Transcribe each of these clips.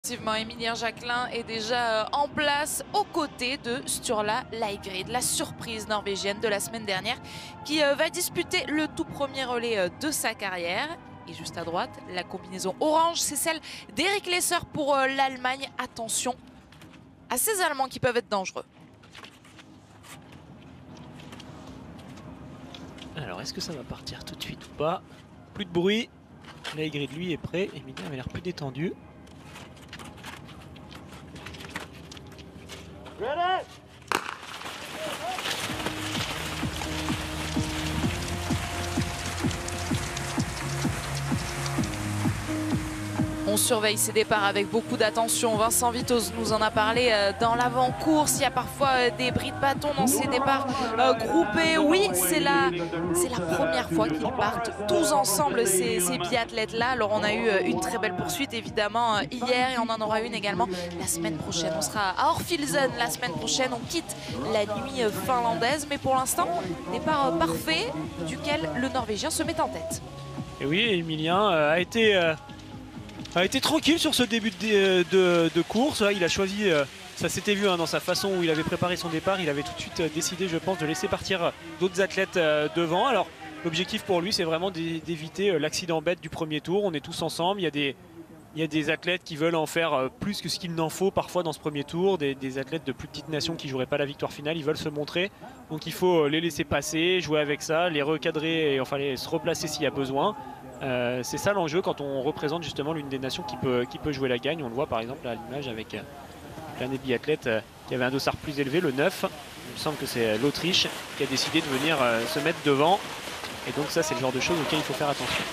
Effectivement, Emilien Jacquelin est déjà en place aux côtés de Sturla Leigrid, la surprise norvégienne de la semaine dernière, qui va disputer le tout premier relais de sa carrière. Et juste à droite, la combinaison orange, c'est celle d'Eric Lesser pour l'Allemagne. Attention à ces Allemands qui peuvent être dangereux. Alors, est-ce que ça va partir tout de suite ou pas? Plus de bruit. Leigrid, lui, est prêt. Emilien avait l'air plus détendu. Ready? On surveille ces départs avec beaucoup d'attention. Vincent Vitoz nous en a parlé dans l'avant-course. Il y a parfois des bris de bâton dans ces départs groupés. Oui, c'est la première fois qu'ils partent tous ensemble, ces biathlètes-là. Alors on a eu une très belle poursuite évidemment hier et on en aura une également la semaine prochaine. On sera à Orfilsen la semaine prochaine. On quitte la nuit finlandaise. Mais pour l'instant, départ parfait duquel le Norvégien se met en tête. Et oui, Emilien a été tranquille sur ce début de course. Là, il a choisi, ça s'était vu dans sa façon où il avait préparé son départ, il avait tout de suite décidé, je pense, de laisser partir d'autres athlètes devant. Alors l'objectif pour lui, c'est vraiment d'éviter l'accident bête du premier tour. On est tous ensemble, il y a des athlètes qui veulent en faire plus que ce qu'il n'en faut parfois dans ce premier tour, des athlètes de plus petites nations qui ne joueraient pas la victoire finale, ils veulent se montrer. Donc il faut les laisser passer, jouer avec ça, les recadrer et enfin se replacer s'il y a besoin. C'est ça l'enjeu quand on représente justement l'une des nations qui peut jouer la gagne. On le voit par exemple à l'image avec l'un des biathlètes qui avait un dossard plus élevé, le 9. Il me semble que c'est l'Autriche qui a décidé de venir se mettre devant. Et donc ça, c'est le genre de choses auxquelles il faut faire attention.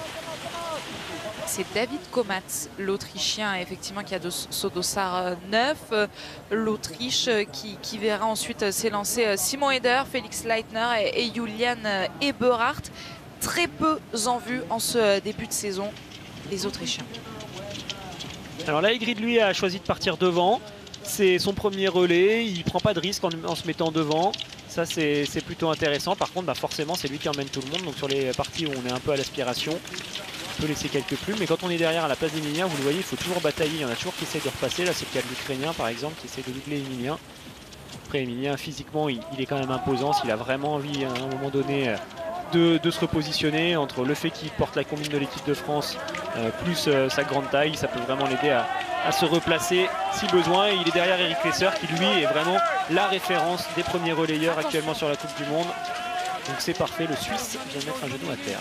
C'est David Komatz, l'Autrichien, effectivement, qui a ce dossard 9. L'Autriche qui verra ensuite s'élancer Simon Eder, Félix Leitner et Julian Eberhardt. Très peu en vue en ce début de saison, les Autrichiens. Alors Leigrid, lui, a choisi de partir devant. C'est son premier relais, il ne prend pas de risque en se mettant devant. Ça, c'est plutôt intéressant. Par contre, forcément, c'est lui qui emmène tout le monde. Donc sur les parties où on est un peu à l'aspiration, on peut laisser quelques plumes. Mais quand on est derrière à la place d'Emilien, vous le voyez, il faut toujours batailler. Il y en a toujours qui essaient de repasser. Là, c'est le cas de l'Ukrainien, par exemple, qui essaie de doubler Emilien. Après, Emilien, physiquement, il est quand même imposant. S'il a vraiment envie, à un moment donné, de se repositionner, entre le fait qu'il porte la combine de l'équipe de France plus sa grande taille, ça peut vraiment l'aider à se replacer si besoin. Et il est derrière Eric Lesser qui lui est vraiment la référence des premiers relayeurs actuellement sur la Coupe du Monde. Donc c'est parfait, le Suisse vient de mettre un genou à terre.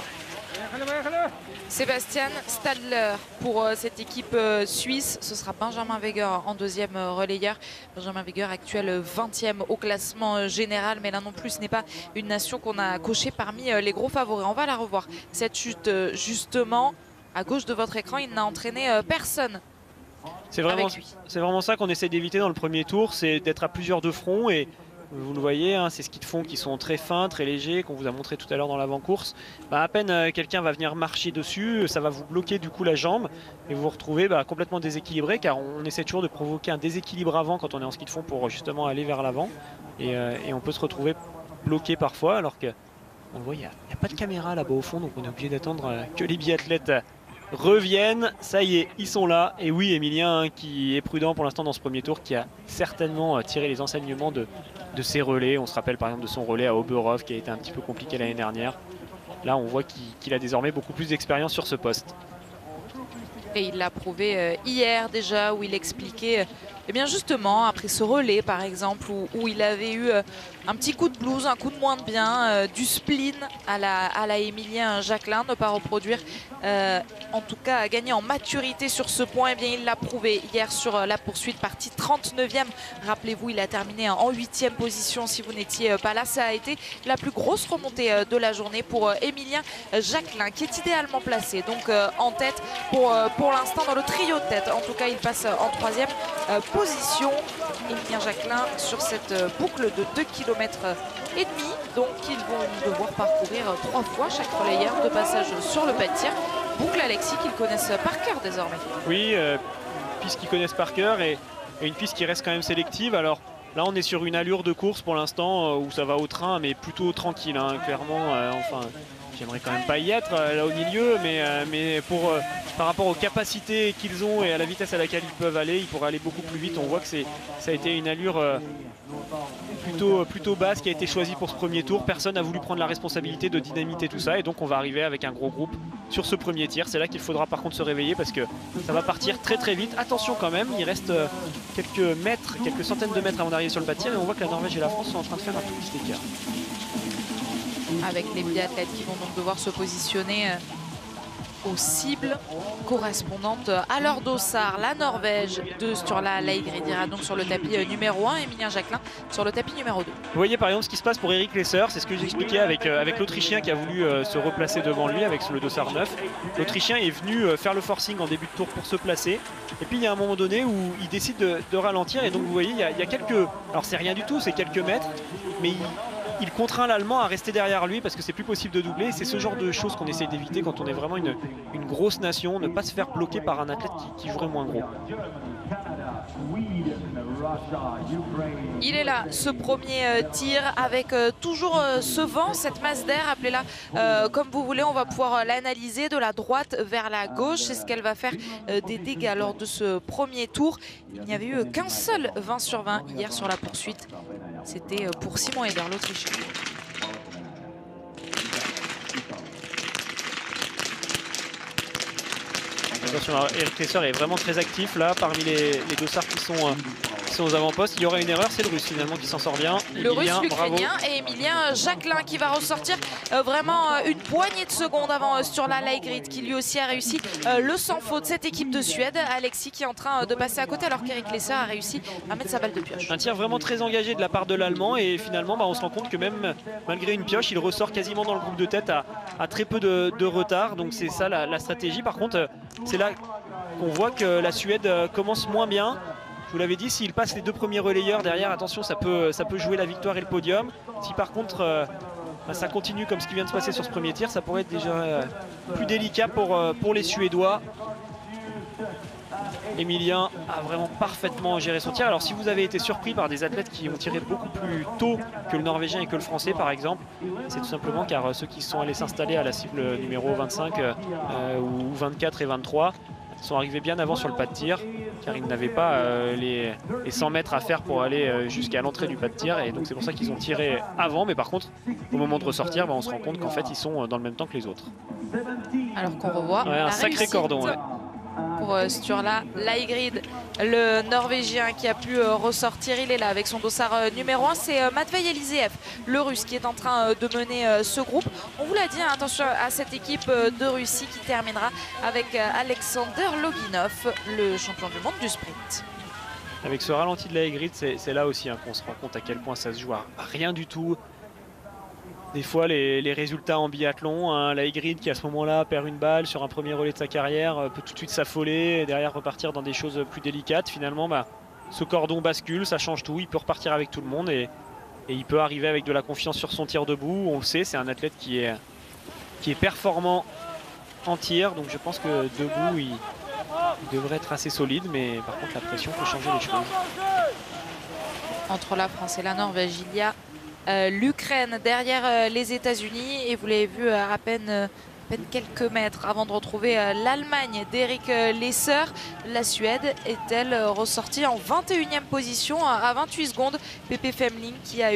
Sébastien Stadler pour cette équipe suisse. Ce sera Benjamin Weger en deuxième relayeur. Benjamin Weger actuel 20e au classement général. Mais là non plus, ce n'est pas une nation qu'on a cochée parmi les gros favoris. On va la revoir. Cette chute justement à gauche de votre écran, il n'a entraîné personne. C'est vraiment ça qu'on essaie d'éviter dans le premier tour, c'est d'être à plusieurs de front. Et vous le voyez, ces skis de fond qui sont très fins, très légers, qu'on vous a montré tout à l'heure dans l'avant-course. À peine quelqu'un va venir marcher dessus, ça va vous bloquer du coup la jambe et vous vous retrouvez complètement déséquilibré, car on essaie toujours de provoquer un déséquilibre avant quand on est en ski de fond pour justement aller vers l'avant. Et on peut se retrouver bloqué parfois, alors que on le voit, il n'y a pas de caméra là-bas au fond, donc on est obligé d'attendre que les biathlètes reviennent. Ça y est, ils sont là. Et oui, Emilien qui est prudent pour l'instant dans ce premier tour, qui a certainement tiré les enseignements de ses relais. On se rappelle par exemple de son relais à Oberhof qui a été un petit peu compliqué l'année dernière. Là, on voit qu'il a désormais beaucoup plus d'expérience sur ce poste. Et il l'a prouvé hier déjà, où il expliquait, eh bien justement, après ce relais par exemple, où il avait eu un petit coup de blues, un coup de moins de bien, du spleen à la Emilien Jacquelin, ne pas reproduire, en tout cas à gagner en maturité sur ce point. Eh bien il l'a prouvé hier sur la poursuite, partie 39e. Rappelez-vous, il a terminé en 8e position si vous n'étiez pas là. Ça a été la plus grosse remontée de la journée pour Emilien Jacquelin, qui est idéalement placé, donc en tête pour l'instant dans le trio de tête. En tout cas, il passe en 3e position. Emilien Jacquelin sur cette boucle de 2,5 km. Donc, ils vont devoir parcourir 3 fois chaque relayeur de passage sur le pas de tir. Boucle, Alexis, qu'ils connaissent par cœur désormais. Oui, une piste qu'ils connaissent par cœur et une piste qui reste quand même sélective. Alors, Là on est sur une allure de course pour l'instant où ça va au train mais plutôt tranquille hein, clairement. Enfin j'aimerais quand même pas y être là au milieu mais par rapport aux capacités qu'ils ont et à la vitesse à laquelle ils peuvent aller, ils pourraient aller beaucoup plus vite. On voit que ça a été une allure plutôt basse qui a été choisie pour ce premier tour. Personne n'a voulu prendre la responsabilité de dynamiter tout ça et donc on va arriver avec un gros groupe sur ce premier tir. C'est là qu'il faudra par contre se réveiller parce que ça va partir très vite. Attention quand même, il reste quelques centaines de mètres avant d'arriver sur le pas de tir et on voit que la Norvège et la France sont en train de faire un tout petit écart. Avec les biathlètes qui vont donc devoir se positionner aux cibles correspondantes à leur dossard. La Norvège de Sturla Leigrid ira donc sur le tapis numéro 1, Emilien Jacquelin sur le tapis numéro 2. Vous voyez par exemple ce qui se passe pour Eric Lesser, c'est ce que j'expliquais avec l'Autrichien qui a voulu se replacer devant lui avec le dossard 9. L'Autrichien est venu faire le forcing en début de tour pour se placer et puis il y a un moment donné où il décide de ralentir et donc vous voyez il y a quelques, alors c'est rien du tout, c'est quelques mètres, mais il contraint l'Allemand à rester derrière lui parce que c'est plus possible de doubler. C'est ce genre de choses qu'on essaie d'éviter quand on est vraiment une grosse nation, ne pas se faire bloquer par un athlète qui jouerait moins gros. Il est là, ce premier tir avec toujours ce vent, cette masse d'air, appelez-la comme vous voulez, on va pouvoir l'analyser de la droite vers la gauche. C'est ce qu'elle va faire des dégâts lors de ce premier tour. Il n'y avait eu qu'un seul 20 sur 20 hier sur la poursuite. C'était pour Simon Eder, l'Autrichien. Attention, Eric Lesser est vraiment très actif là parmi les dossards qui sont aux avant-postes. Il y aurait une erreur, c'est le Russe finalement qui s'en sort bien. Le Russe, l'Ukrainien et Emilien Jacquelin qui va ressortir vraiment une poignée de secondes avant Sturla Leigrid qui lui aussi a réussi le sans faute. Cette équipe de Suède, Alexis qui est en train de passer à côté alors qu'Eric Lesser a réussi à mettre sa balle de pioche. Un tir vraiment très engagé de la part de l'Allemand et finalement on se rend compte que même malgré une pioche, il ressort quasiment dans le groupe de tête à très peu de retard. Donc c'est ça la stratégie. Par contre, c'est là qu'on voit que la Suède commence moins bien. Je vous l'avais dit, s'il passe les deux premiers relayeurs derrière, attention, ça peut jouer la victoire et le podium. Si par contre ça continue comme ce qui vient de se passer sur ce premier tir, ça pourrait être déjà plus délicat pour les Suédois. Emilien a vraiment parfaitement géré son tir. Alors si vous avez été surpris par des athlètes qui ont tiré beaucoup plus tôt que le Norvégien et que le Français par exemple, c'est tout simplement car ceux qui sont allés s'installer à la cible numéro 25 ou 24 et 23 sont arrivés bien avant sur le pas de tir car ils n'avaient pas les 100 mètres à faire pour aller jusqu'à l'entrée du pas de tir et donc c'est pour ça qu'ils ont tiré avant, mais par contre au moment de ressortir on se rend compte qu'en fait ils sont dans le même temps que les autres. Alors qu'on revoit un sacré cordon pour Sturla Leigrid, le Norvégien qui a pu ressortir. Il est là avec son dossard numéro 1. C'est Matvei Eliseev, le Russe, qui est en train de mener ce groupe. On vous l'a dit, attention à cette équipe de Russie qui terminera avec Alexander Loginov, le champion du monde du sprint. Avec ce ralenti de Leigrid, c'est là aussi qu'on se rend compte à quel point ça se joue à rien du tout. Des fois les résultats en biathlon, Leigrid qui à ce moment-là perd une balle sur un premier relais de sa carrière peut tout de suite s'affoler et derrière repartir dans des choses plus délicates. Finalement ce cordon bascule, ça change tout, il peut repartir avec tout le monde et il peut arriver avec de la confiance sur son tir debout. On le sait, c'est un athlète qui est performant en tir, donc je pense que debout il devrait être assez solide, mais par contre la pression peut changer les choses. Entre la France et la Norvège, il y a l'Ukraine derrière les États-Unis et vous l'avez vu à peine quelques mètres avant de retrouver l'Allemagne d'Eric Lesser. La Suède est-elle ressortie en 21e position à 28 secondes. Pepe Femling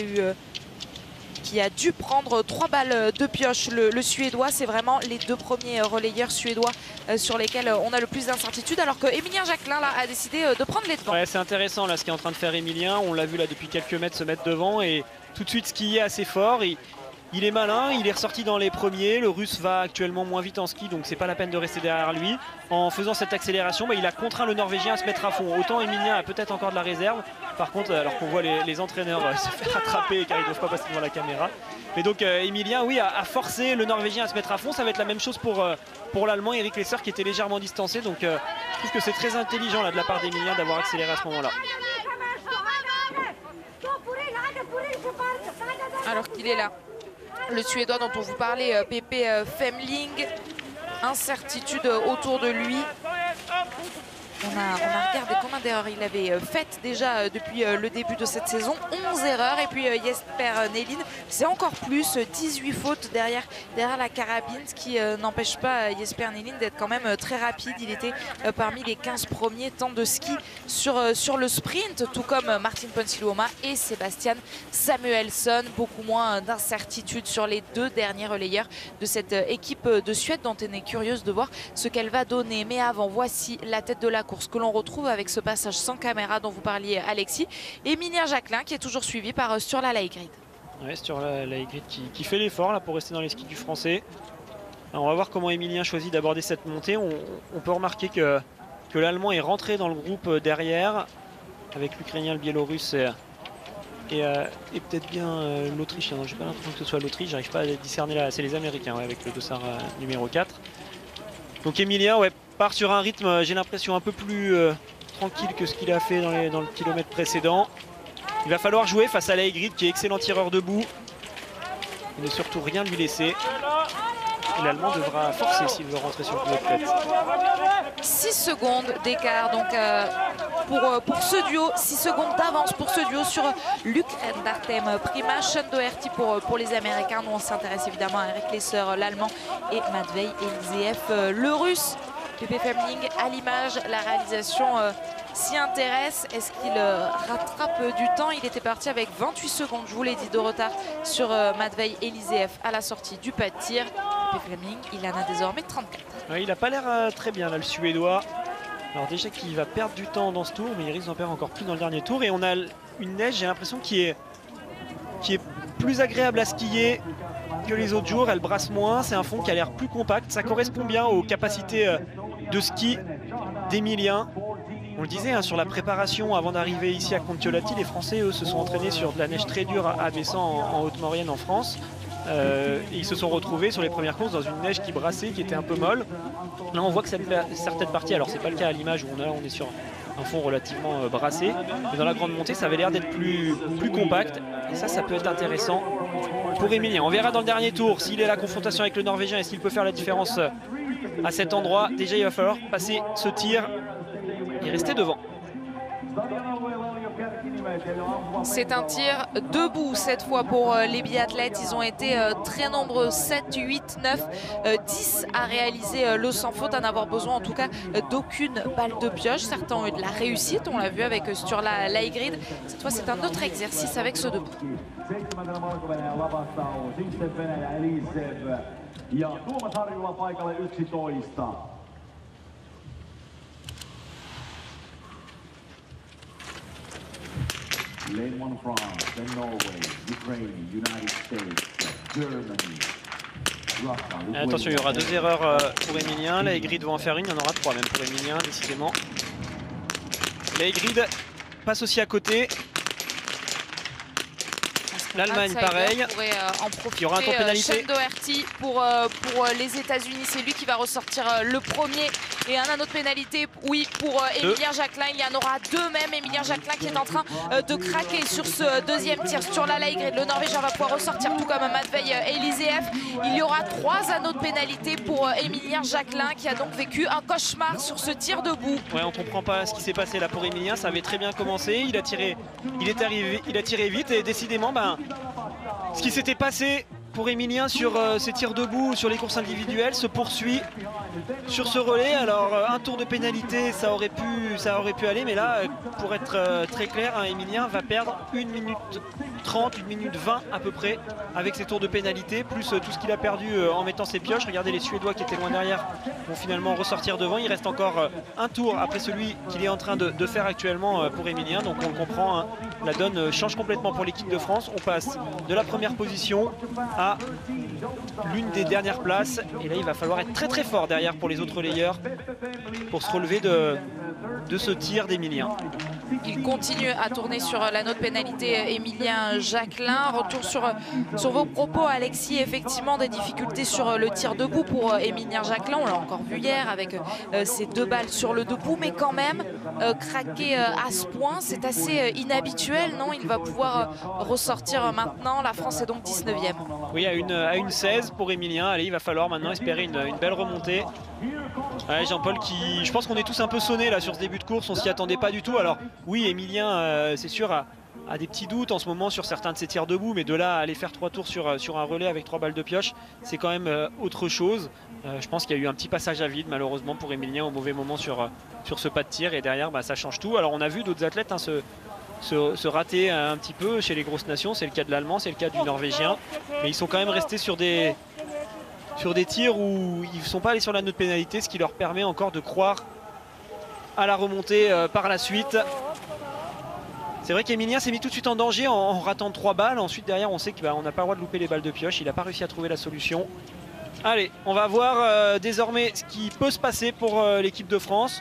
qui a dû prendre 3 balles de pioche. Le Suédois, c'est vraiment les deux premiers relayeurs suédois sur lesquels on a le plus d'incertitude, alors que Emilien Jacquelin là, a décidé de prendre les devants. Ouais, c'est intéressant là ce qu'est en train de faire Emilien. On l'a vu là depuis quelques mètres se mettre devant et tout de suite skier assez fort. Il est malin, il est ressorti dans les premiers. Le Russe va actuellement moins vite en ski, donc c'est pas la peine de rester derrière lui. En faisant cette accélération, il a contraint le Norvégien à se mettre à fond. Autant Emilien a peut-être encore de la réserve. Par contre, alors qu'on voit les entraîneurs se faire rattraper car ils ne doivent pas passer devant la caméra. Mais donc Emilien, oui, a forcé le Norvégien à se mettre à fond. Ça va être la même chose pour l'Allemand, Eric Lesser, qui était légèrement distancé. Donc je trouve que c'est très intelligent là, de la part d'Emilien d'avoir accéléré à ce moment-là. Alors qu'il est là, le Suédois dont on vous parlait, Pepe Femling, incertitude autour de lui. On a regardé combien d'erreurs il avait faites déjà depuis le début de cette saison. 11 erreurs. Et puis Jesper Nelin, c'est encore plus. 18 fautes derrière la carabine, ce qui n'empêche pas Jesper Nelin d'être quand même très rapide. Il était parmi les 15 premiers temps de ski sur le sprint, tout comme Martin Ponsiluoma et Sebastian Samuelsson. Beaucoup moins d'incertitude sur les deux derniers relayeurs de cette équipe de Suède, dont on est curieuse de voir ce qu'elle va donner. Mais avant, voici la tête de la course que l'on retrouve avec ce passage sans caméra dont vous parliez, Alexis. Emilien Jacquelin qui est toujours suivi par Sturla Leigrid. Ouais, Sturla Leigrid qui fait l'effort là pour rester dans les skis du français. Alors, on va voir comment Emilien choisit d'aborder cette montée. On peut remarquer que l'Allemand est rentré dans le groupe derrière, avec l'Ukrainien, le Biélorusse et peut-être bien l'Autrichien. J'ai pas l'impression que ce soit l'Autriche, j'arrive pas à discerner là. C'est les Américains, ouais, avec le dossard numéro 4. Donc Emilien, ouais, part sur un rythme, j'ai l'impression, un peu plus tranquille que ce qu'il a fait dans le kilomètre précédent. Il va falloir jouer face à Leigrid, qui est excellent tireur debout. Il ne surtout rien lui laisser. Et l'Allemand devra forcer s'il veut rentrer sur le coup de tête. 6 secondes d'écart donc pour ce duo, 6 secondes d'avance pour ce duo sur Luc Dartem Prima, Sean Doherty pour les Américains. Nous on s'intéresse évidemment à Eric Lesser, l'Allemand, et Matvei Eliseev, le Russe. Pepe Femling à l'image, la réalisation s'y intéresse. Est-ce qu'il rattrape du temps? Il était parti avec 28 secondes, je vous l'ai dit, de retard sur Matvei Eliseev à la sortie du pas de tir. Pepe Fleming, il en a désormais 34. Ouais, il n'a pas l'air très bien là, le Suédois. Alors déjà qu'il va perdre du temps dans ce tour, mais il risque d'en perdre encore plus dans le dernier tour. Et on a une neige, j'ai l'impression, qui est plus agréable à skier que les autres jours. Elle brasse moins, c'est un fond qui a l'air plus compact. Ça correspond bien aux capacités de ski d'Emilien. On le disait, hein, sur la préparation avant d'arriver ici à Kontiolahti, les Français, eux, se sont entraînés sur de la neige très dure à Bessan en Haute-Maurienne en France. Et ils se sont retrouvés sur les premières courses dans une neige qui brassait, qui était un peu molle. Là on voit que certaines parties, alors c'est pas le cas à l'image où on est sur un fond relativement brassé, mais dans la grande montée ça avait l'air d'être plus compact, et ça peut être intéressant pour Emilien. On verra dans le dernier tour s'il est à la confrontation avec le Norvégien et s'il peut faire la différence à cet endroit. Déjà il va falloir passer ce tir et rester devant. C'est un tir debout cette fois pour les biathlètes. Ils ont été très nombreux, 7, 8, 9, 10 à réaliser le sans faute, à n'avoir besoin en tout cas d'aucune balle de pioche. Certains ont eu de la réussite, on l'a vu avec Sturla Leigrid. Cette fois c'est un autre exercice avec ce debout. Lane 1 France, then Norway, Ukraine, United States, Germany, Russia. Attention, il y aura 2 erreurs pour Emilien. Leigrid va en faire une, il y en aura 3 même pour Emilien, décidément. Leigrid passe aussi à côté. L'Allemagne, pareil. Il y aura un tour de pénalité. Sean Doherty pour les États-Unis, c'est lui qui va ressortir le premier. Et un autre pénalité, oui, pour Emilien Jacquelin. Il y en aura 2 même. Emilien Jacquelin qui est en train de craquer sur ce deuxième tir. Sturla Leigrid, le Norvégien, va pouvoir ressortir, tout comme Matvei Eliseev. Il y aura 3 anneaux de pénalité pour Emilien Jacquelin, qui a donc vécu un cauchemar sur ce tir debout. Ouais, on comprend pas ce qui s'est passé là pour Emilien. Ça avait très bien commencé. Il a tiré vite et décidément, ce qui s'était passé pour Emilien sur ses tirs debout, sur les courses individuelles, se poursuit sur ce relais. Alors un tour de pénalité, ça aurait pu aller, mais là, pour être très clair, Emilien va perdre 1 minute 30, 1 minute 20 à peu près avec ses tours de pénalité, plus tout ce qu'il a perdu en mettant ses pioches. Regardez, les Suédois qui étaient loin derrière vont finalement ressortir devant. Il reste encore un tour après celui qu'il est en train de faire actuellement pour Emilien. Donc on le comprend, hein, la donne change complètement pour l'équipe de France. On passe de la première position à l'une des dernières places. Et là, il va falloir être très très fort derrière pour les autres relayeurs pour se relever de ce tir d'Emilien. Il continue à tourner sur l'anneau de pénalité, Emilien Jacquelin. Retour sur vos propos, Alexis. Effectivement, des difficultés sur le tir debout pour Emilien Jacquelin. On l'a encore vu hier avec ses 2 balles sur le debout. Mais quand même, craquer à ce point. C'est assez inhabituel, non? Il va pouvoir ressortir maintenant. La France est donc 19e. Oui, à une 16 pour Emilien. Allez, il va falloir maintenant espérer une belle remontée. Ouais, Jean-Paul qui... Je pense qu'on est tous un peu sonnés là sur ce début de course. On s'y attendait pas du tout. Alors oui, Emilien, c'est sûr, a des petits doutes en ce moment sur certains de ses tirs debout. Mais de là à aller faire 3 tours sur un relais avec 3 balles de pioche, c'est quand même autre chose. Je pense qu'il y a eu un petit passage à vide malheureusement pour Emilien au mauvais moment sur ce pas de tir. Et derrière, ça change tout. Alors on a vu d'autres athlètes se rater un petit peu chez les grosses nations. C'est le cas de l'Allemand, c'est le cas du Norvégien. Mais ils sont quand même restés sur des tirs où ils ne sont pas allés sur la note pénalité, ce qui leur permet encore de croire à la remontée par la suite. C'est vrai qu'Emilien s'est mis tout de suite en danger en ratant 3 balles. Ensuite derrière on sait qu'on n'a pas le droit de louper les balles de pioche. Il n'a pas réussi à trouver la solution. Allez, on va voir désormais ce qui peut se passer pour l'équipe de France.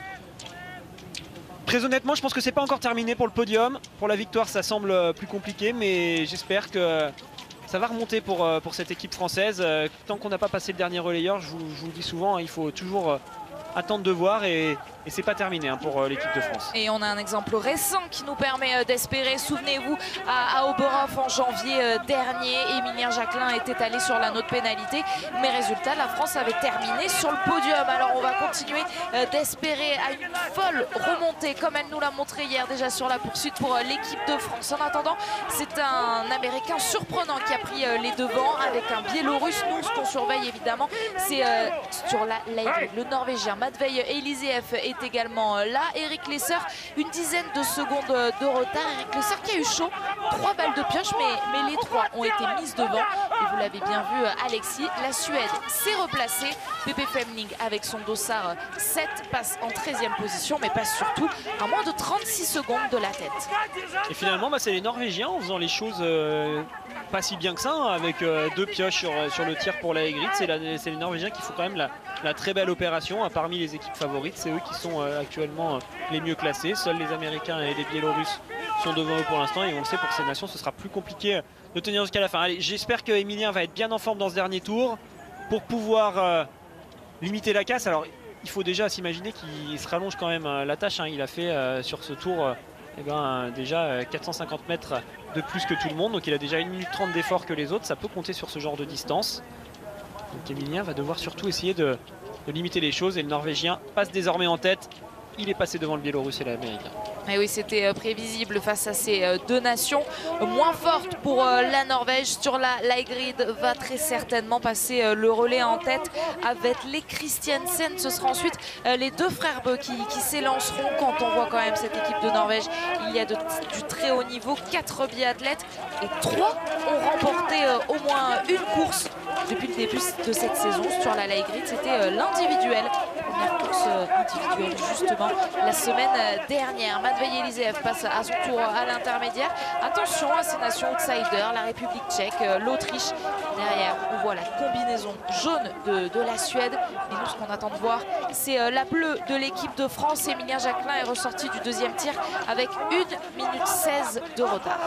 Très honnêtement, je pense que c'est pas encore terminé pour le podium. Pour la victoire, ça semble plus compliqué, mais j'espère que ça va remonter pour cette équipe française. Tant qu'on n'a pas passé le dernier relayeur, je vous le dis souvent, il faut toujours attendre de voir et c'est pas terminé pour l'équipe de France. Et on a un exemple récent qui nous permet d'espérer. Souvenez-vous, à Oberhof en janvier dernier, Emilien Jacquelin était allé sur la note pénalité, mais résultat, la France avait terminé sur le podium. Alors on va continuer d'espérer à une folle remontée comme elle nous l'a montré hier déjà sur la poursuite pour l'équipe de France. En attendant, c'est un Américain surprenant qui a pris les devants avec un Biélorusse. Nous, ce qu'on surveille évidemment, c'est sur le Norvégien Matvei Eliseev est également là. Eric Lesser, une dizaine de secondes de retard. Eric Lesser qui a eu chaud, 3 balles de pioche, mais les 3 ont été mises devant. Et vous l'avez bien vu, Alexis, la Suède s'est replacée. Pépé Femling avec son dossard 7 passe en 13e position, mais passe surtout à moins de 36 secondes de la tête. Et finalement, c'est les Norvégiens en faisant les choses pas si bien que ça, avec 2 pioches sur le tir pour la Egrid. C'est les Norvégiens qui font quand même la très belle opération. Parmi les équipes favorites, c'est eux qui sont actuellement les mieux classés. Seuls les Américains et les Biélorusses sont devant eux pour l'instant, et on le sait, pour ces nations ce sera plus compliqué de tenir jusqu'à la fin. Allez, j'espère que Emilien va être bien en forme dans ce dernier tour pour pouvoir limiter la casse. Alors il faut déjà s'imaginer qu'il se rallonge quand même la tâche, Il a fait sur ce tour déjà 450 mètres de plus que tout le monde, donc il a déjà 1 minute 30 d'effort que les autres. Ça peut compter sur ce genre de distance. Donc Emilien va devoir surtout essayer de limiter les choses, et le Norvégien passe désormais en tête. Il est passé devant le Biélorusse et l'Américain. Et oui, c'était prévisible face à ces deux nations moins fortes pour la Norvège. Sur la Egrid va très certainement passer le relais en tête avec les Christiansen. Ce sera ensuite les 2 frères Bö qui s'élanceront. Quand on voit quand même cette équipe de Norvège, il y a du très haut niveau, 4 biathlètes et 3 ont remporté au moins une course depuis le début de cette saison. Sur la Egrid, c'était l'individuel. Première course individuelle justement la semaine dernière. Matvei Eliseev passe à son tour à l'intermédiaire. Attention à ces nations outsiders, la République tchèque, l'Autriche. Derrière, on voit la combinaison jaune de la Suède. Et nous, ce qu'on attend de voir, c'est la bleue de l'équipe de France. Emilien Jacquelin est ressorti du 2e tir avec 1 minute 16 de retard.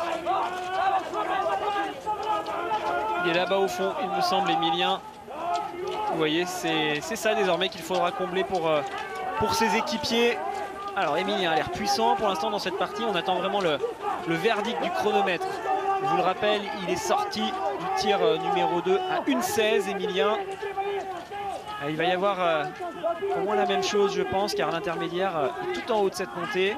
Il est là-bas au fond, il me semble, Emilien. Vous voyez, c'est ça désormais qu'il faudra combler pour ses équipiers. Alors Emilien a l'air puissant pour l'instant dans cette partie. On attend vraiment le verdict du chronomètre. Je vous le rappelle, il est sorti du tir numéro 2 à 1,16, Emilien. Il va y avoir au moins la même chose, je pense, car l'intermédiaire est tout en haut de cette montée.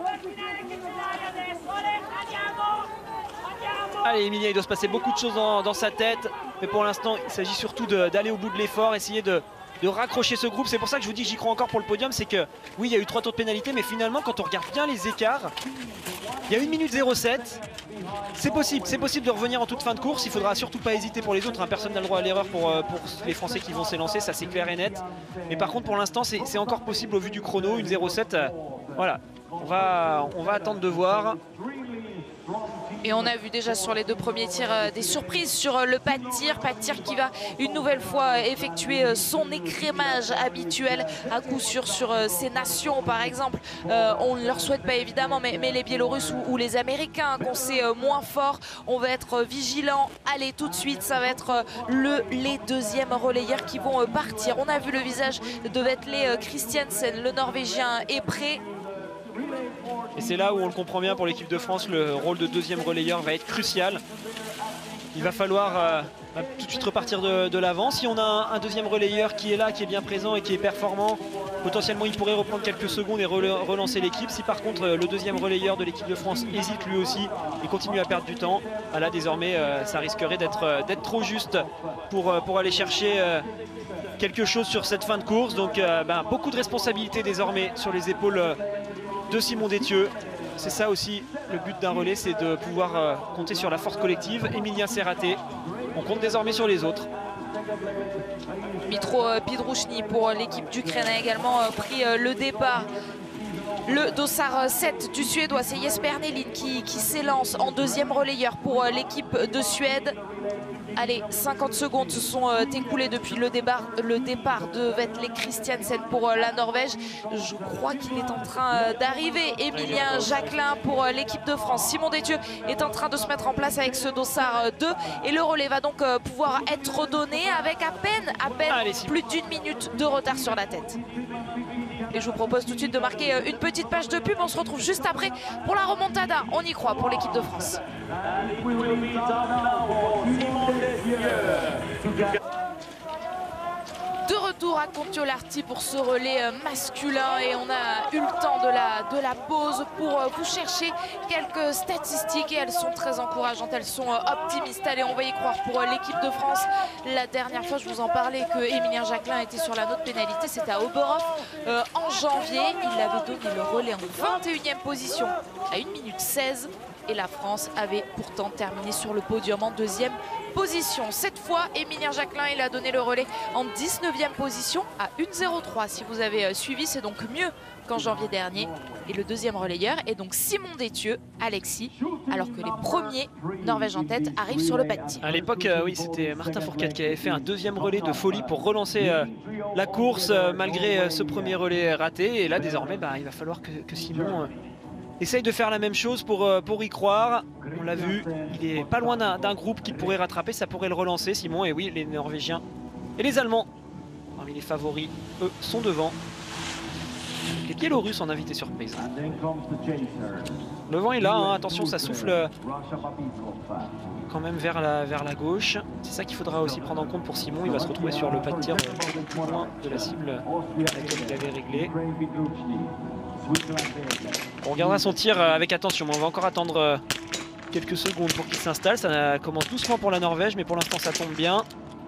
Allez, Emilien, il doit se passer beaucoup de choses dans sa tête. Mais pour l'instant, il s'agit surtout d'aller au bout de l'effort, essayer de raccrocher ce groupe. C'est pour ça que je vous dis que j'y crois encore pour le podium. C'est que, oui, il y a eu 3 tours de pénalité, mais finalement, quand on regarde bien les écarts, il y a 1 minute 07. C'est possible de revenir en toute fin de course. Il faudra surtout pas hésiter pour les autres. Personne n'a le droit à l'erreur pour les Français qui vont s'élancer, ça c'est clair et net. Mais par contre, pour l'instant, c'est encore possible au vu du chrono. 1,07, voilà. On va attendre de voir. Et on a vu déjà sur les 2 premiers tirs des surprises sur le pas de tir qui va une nouvelle fois effectuer son écrémage habituel à coup sûr sur ces nations par exemple. On ne leur souhaite pas évidemment, mais les Biélorusses ou les Américains qu'on sait moins forts, on va être vigilants. Allez, tout de suite, ça va être les 2e relayeurs qui vont partir. On a vu le visage de Vetle Christiansen, le Norvégien est prêt. Et c'est là où on le comprend bien pour l'équipe de France, le rôle de deuxième relayeur va être crucial. Il va falloir tout de suite repartir de l'avant. Si on a un deuxième relayeur qui est là, qui est bien présent et qui est performant, potentiellement il pourrait reprendre quelques secondes et relancer l'équipe. Si par contre le deuxième relayeur de l'équipe de France hésite lui aussi et continue à perdre du temps, là désormais ça risquerait d'être trop juste pour aller chercher quelque chose sur cette fin de course. Donc beaucoup de responsabilités désormais sur les épaules de Simon Détieux. C'est ça aussi le but d'un relais, c'est de pouvoir compter sur la force collective. Emilien s'est raté, on compte désormais sur les autres. Mitro Pidrouchny pour l'équipe d'Ukraine a également pris le départ. Le dossard 7 du Suédois, c'est Jesper Nelin qui s'élance en deuxième relayeur pour l'équipe de Suède. Allez, 50 secondes se sont écoulées depuis le départ de Vetle Christiansen pour la Norvège. Je crois qu'il est en train d'arriver. Emilien Jacquelin pour l'équipe de France. Simon Détieux est en train de se mettre en place avec ce dossard 2. Et le relais va donc pouvoir être donné avec à peine plus d'1 minute de retard sur la tête. Et je vous propose tout de suite de marquer une petite page de pub. On se retrouve juste après pour la remontada. On y croit pour l'équipe de France. De retour à Kontiolahti pour ce relais masculin et on a eu le temps de la pause pour vous chercher quelques statistiques et elles sont très encourageantes, elles sont optimistes. Allez, on va y croire pour l'équipe de France. La dernière fois, je vous en parlais que Emilien Jacquelin était sur la note pénalité, c'était à Oberhof en janvier. Il avait donné le relais en 21e position à 1 minute 16 et la France avait pourtant terminé sur le podium en 2e position. Cette fois, Emilien Jacquelin, il a donné le relais en 19e position à 1,03. Si vous avez suivi, c'est donc mieux qu'en janvier dernier. Et le deuxième relayeur est donc Simon Détieux, Alexis, alors que les premiers Norvège en tête arrivent sur le pas de tir. À l'époque, oui, c'était Martin Fourcade qui avait fait un deuxième relais de folie pour relancer la course malgré ce premier relais raté. Et là, désormais, il va falloir que Simon essaye de faire la même chose pour y croire. On l'a vu, il est pas loin d'un groupe qui pourrait rattraper, ça pourrait le relancer, Simon. Et oui, les Norvégiens et les Allemands, parmi les favoris, eux, sont devant. Les Biélorusses en invité surprise. Le vent est là, hein. Attention, ça souffle quand même vers la gauche. C'est ça qu'il faudra aussi prendre en compte pour Simon. Il va se retrouver sur le pas de tir loin de la cible à laquelle il avait réglé. On regardera son tir avec attention, mais on va encore attendre quelques secondes pour qu'il s'installe. Ça commence doucement pour la Norvège, mais pour l'instant ça tombe bien.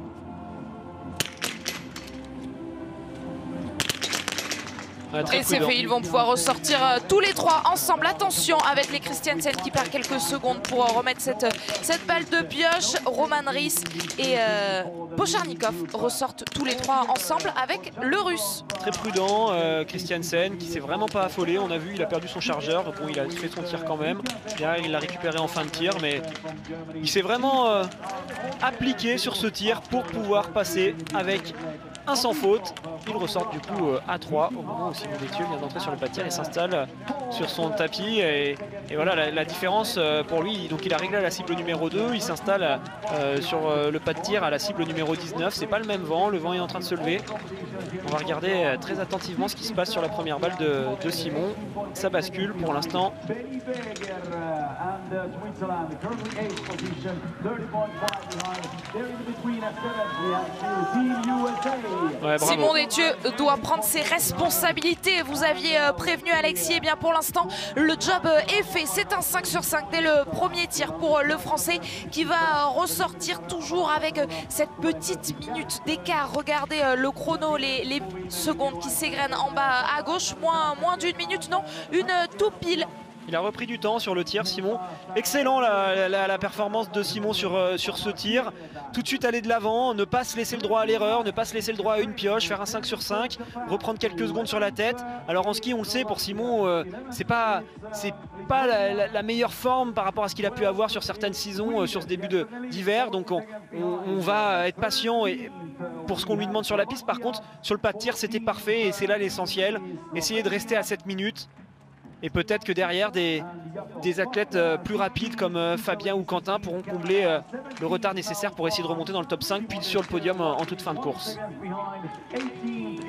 Et c'est fait, ils vont pouvoir ressortir tous les trois ensemble. Attention avec les Christiansen qui perd quelques secondes pour remettre cette balle de pioche. Roman Ries et Bocharnikov ressortent tous les trois ensemble avec le Russe. Très prudent, Christiansen qui s'est vraiment pas affolé. On a vu, il a perdu son chargeur. Bon, il a fait son tir quand même. Derrière, il l'a récupéré en fin de tir, mais il s'est vraiment appliqué sur ce tir pour pouvoir passer avec un sans faute. Il ressort du coup à 3 au moment où Simon Détieux vient d'entrer sur le pas de tir et s'installe sur son tapis. Et voilà la différence pour lui. Donc il a réglé à la cible numéro 2, il s'installe sur le pas de tir à la cible numéro 19. C'est pas le même vent, le vent est en train de se lever. On va regarder très attentivement ce qui se passe sur la première balle de Simon. Ça bascule pour l'instant. Ouais, Simon Détieux doit prendre ses responsabilités. Vous aviez prévenu Alexis, et bien pour l'instant le job est fait. C'est un 5 sur 5 dès le premier tir pour le Français qui va ressortir toujours avec cette petite minute d'écart. Regardez le chrono, les secondes qui s'égrènent en bas à gauche. Moins d'une minute, non, une tout pile. Il a repris du temps sur le tir, Simon. Excellent la performance de Simon sur ce tir. Tout de suite aller de l'avant, ne pas se laisser le droit à l'erreur, ne pas se laisser le droit à une pioche, faire un 5 sur 5, reprendre quelques secondes sur la tête. Alors en ski, on le sait, pour Simon, c'est pas la meilleure forme par rapport à ce qu'il a pu avoir sur certaines saisons, sur ce début d'hiver. Donc on va être patient et pour ce qu'on lui demande sur la piste. Par contre, sur le pas de tir, c'était parfait et c'est là l'essentiel. Essayer de rester à 7 minutes. Et peut-être que derrière, des athlètes plus rapides comme Fabien ou Quentin pourront combler le retard nécessaire pour essayer de remonter dans le top 5 puis sur le podium en toute fin de course.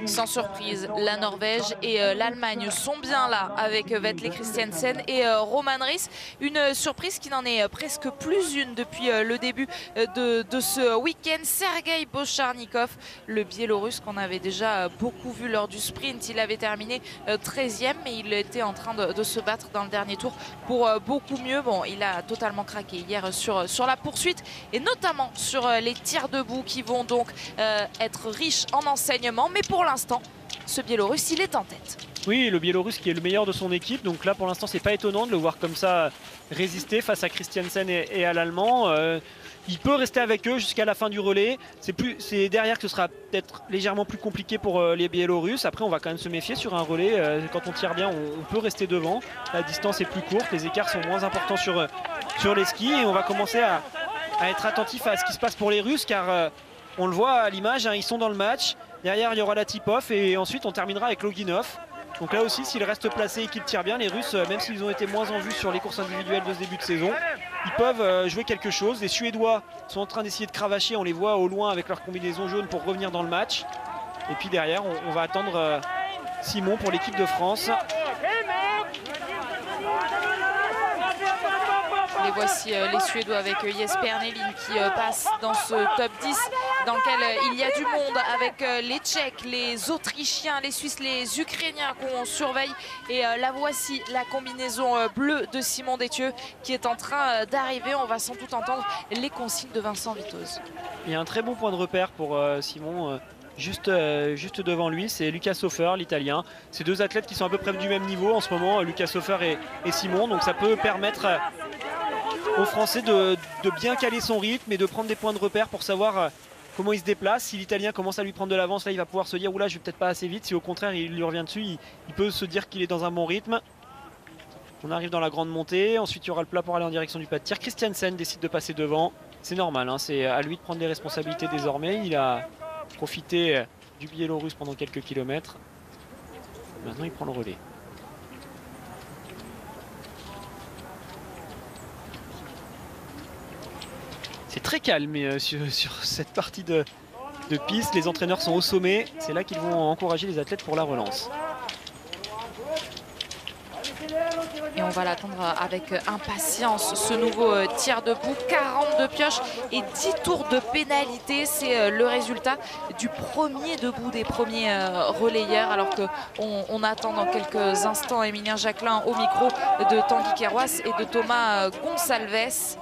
Sans surprise, la Norvège et l'Allemagne sont bien là avec Vetle Christiansen et Roman Reis. Une surprise qui n'en est presque plus une depuis le début de ce week-end. Sergei Bocharnikov, le Biélorusse qu'on avait déjà beaucoup vu lors du sprint. Il avait terminé 13e, mais il était en train de se battre dans le dernier tour pour beaucoup mieux. Bon, il a totalement craqué hier sur la poursuite et notamment sur les tirs debout qui vont donc être riches en enseignements. Mais pour l'instant, ce Biélorusse, il est en tête. Oui, le Biélorusse qui est le meilleur de son équipe. Donc là, pour l'instant, c'est pas étonnant de le voir comme ça résister face à Christiansen et à l'Allemand. Il peut rester avec eux jusqu'à la fin du relais. C'est derrière que ce sera peut-être légèrement plus compliqué pour les Biélorusses. Après, on va quand même se méfier sur un relais. Quand on tire bien, on peut rester devant. La distance est plus courte, les écarts sont moins importants sur les skis. Et on va commencer à être attentif à ce qui se passe pour les Russes, car on le voit à l'image, hein, ils sont dans le match. Derrière, il y aura la tip-off et ensuite on terminera avec Loginov. Donc là aussi, s'il reste placé et qu'il tire bien, les Russes, même s'ils ont été moins en vue sur les courses individuelles de ce début de saison, ils peuvent jouer quelque chose. Les Suédois sont en train d'essayer de cravacher, on les voit au loin avec leur combinaison jaune pour revenir dans le match. Et puis derrière, on va attendre Simon pour l'équipe de France. Les voici les Suédois avec Jesper Nelin qui passe dans ce top 10 dans lequel il y a du monde avec les Tchèques, les Autrichiens, les Suisses, les Ukrainiens qu'on surveille. Et la voici, la combinaison bleue de Simon Détieux qui est en train d'arriver. On va sans doute entendre les consignes de Vincent Vitoz. Il y a un très bon point de repère pour Simon. Juste devant lui, c'est Lucas Hofer, l'italien. Ces deux athlètes qui sont à peu près du même niveau en ce moment, Lucas Hofer et Simon. Donc ça peut permettre aux Français de bien caler son rythme et de prendre des points de repère pour savoir comment il se déplace. Si l'Italien commence à lui prendre de l'avance, là il va pouvoir se dire oula, je vais peut-être pas assez vite. Si au contraire il lui revient dessus, il peut se dire qu'il est dans un bon rythme. On arrive dans la grande montée, ensuite il y aura le plat pour aller en direction du pas de tir. Christiansen décide de passer devant. C'est normal, hein, c'est à lui de prendre des responsabilités désormais. Il a profité du Biélorusse pendant quelques kilomètres. Maintenant il prend le relais. C'est très calme sur cette partie de piste. Les entraîneurs sont au sommet. C'est là qu'ils vont encourager les athlètes pour la relance. Et on va l'attendre avec impatience, ce nouveau tir debout. 42 pioches et 10 tours de pénalité. C'est le résultat du premier debout des premiers relayeurs. Alors qu'on attend dans quelques instants Emilien Jacquelin au micro de Tanguy Kerouas et de Thomas Gonçalves.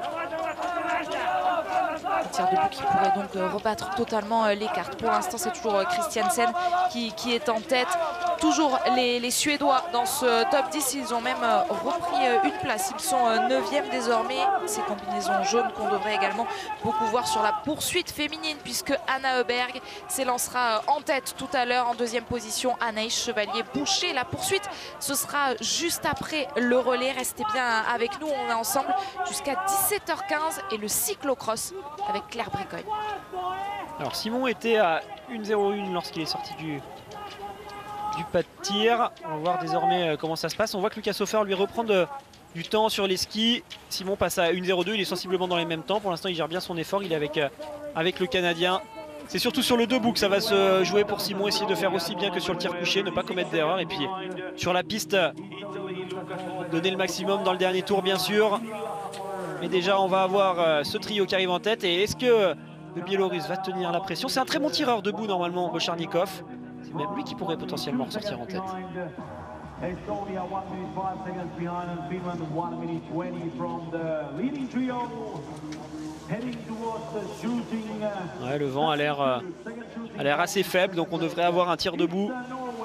Un tir debout qui pourrait donc rebattre totalement les cartes. Pour l'instant, c'est toujours Christiansen qui est en tête. Toujours les Suédois dans ce top 10. Ils ont même repris une place. Ils sont 9e désormais. Ces combinaisons jaunes qu'on devrait également beaucoup voir sur la poursuite féminine, puisque Anna Heuberg s'élancera en tête tout à l'heure. En deuxième position, Anaïs Chevalier-Boucher. La poursuite, ce sera juste après le relais. Restez bien avec nous. On est ensemble jusqu'à 17h15 et le cyclocross avec Claire Bricogne. Alors Simon était à 1,01 lorsqu'il est sorti du pas de tir. On va voir désormais comment ça se passe. On voit que Lucas Hofer lui reprend du temps sur les skis. Simon passe à 1,02. Il est sensiblement dans les mêmes temps. Pour l'instant, il gère bien son effort. Il est avec le Canadien. C'est surtout sur le debout que ça va se jouer pour Simon. Essayer de faire aussi bien que sur le tir couché, ne pas commettre d'erreur. Et puis sur la piste, donner le maximum dans le dernier tour, bien sûr. Mais déjà, on va avoir ce trio qui arrive en tête. Et est-ce que le Biélorusse va tenir la pression? C'est un très bon tireur debout, normalement, Bocharnikov. C'est même lui qui pourrait potentiellement ressortir en tête. Ouais, le vent a l'air assez faible, donc on devrait avoir un tir debout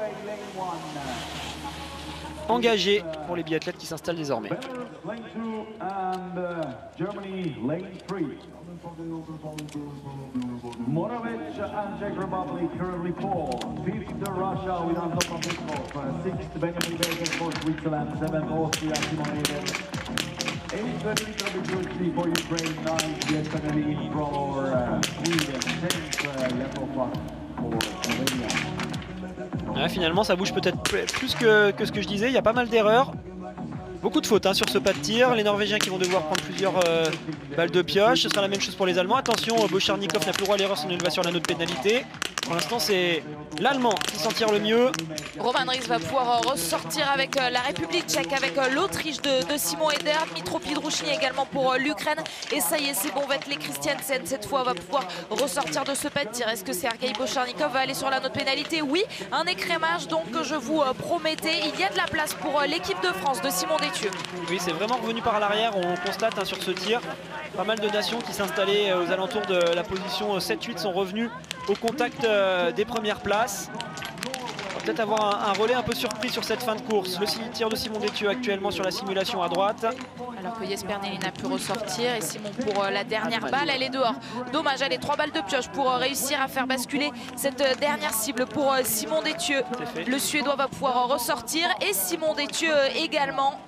engagé pour les biathlètes qui s'installent désormais. Moravec and Czech Republic currently 4th, 5th Russia with Anton Pavlikov, 6th Benjamin Baker for Switzerland, 7th Austria, Simon Hagen, 8th Viktor Bitrusny for Ukraine, 9th Jesper Nelin for Sweden, 10th Jakova for Slovenia. Ouais, finalement ça bouge peut-être plus que ce que je disais, il y a pas mal d'erreurs. Beaucoup de fautes hein, sur ce pas de tir. Les Norvégiens qui vont devoir prendre plusieurs balles de pioche. Ce sera la même chose pour les Allemands. Attention, Bocharnikov n'a plus le droit à l'erreur, sinon il va sur l'anneau de pénalité. Pour l'instant, c'est l'Allemand qui s'en tire le mieux. Roman Ries va pouvoir ressortir avec la République tchèque, avec l'Autriche de Simon Eder, Dmitro Pidrouchny également pour l'Ukraine. Et ça y est, c'est bon, Vetle Christiansen cette fois va pouvoir ressortir de ce pas de tir. Est-ce que Sergei Bocharnikov va aller sur la note pénalité? Oui, un écrémage, donc je vous promettais, il y a de la place pour l'équipe de France de Simon Détieux. Oui, c'est vraiment revenu par l'arrière, on constate sur ce tir. Pas mal de nations qui s'installaient aux alentours de la position 7-8 sont revenus au contact des premières places. On va peut-être avoir un relais un peu surpris sur cette fin de course. Le tir de Simon Détieux actuellement sur la simulation à droite. Alors que Jesper Nelly n'a pu ressortir et Simon pour la dernière balle, elle est dehors. Dommage, allez, 3 balles de pioche pour réussir à faire basculer cette dernière cible pour Simon Détieux. Le Suédois va pouvoir ressortir et Simon Détieux également.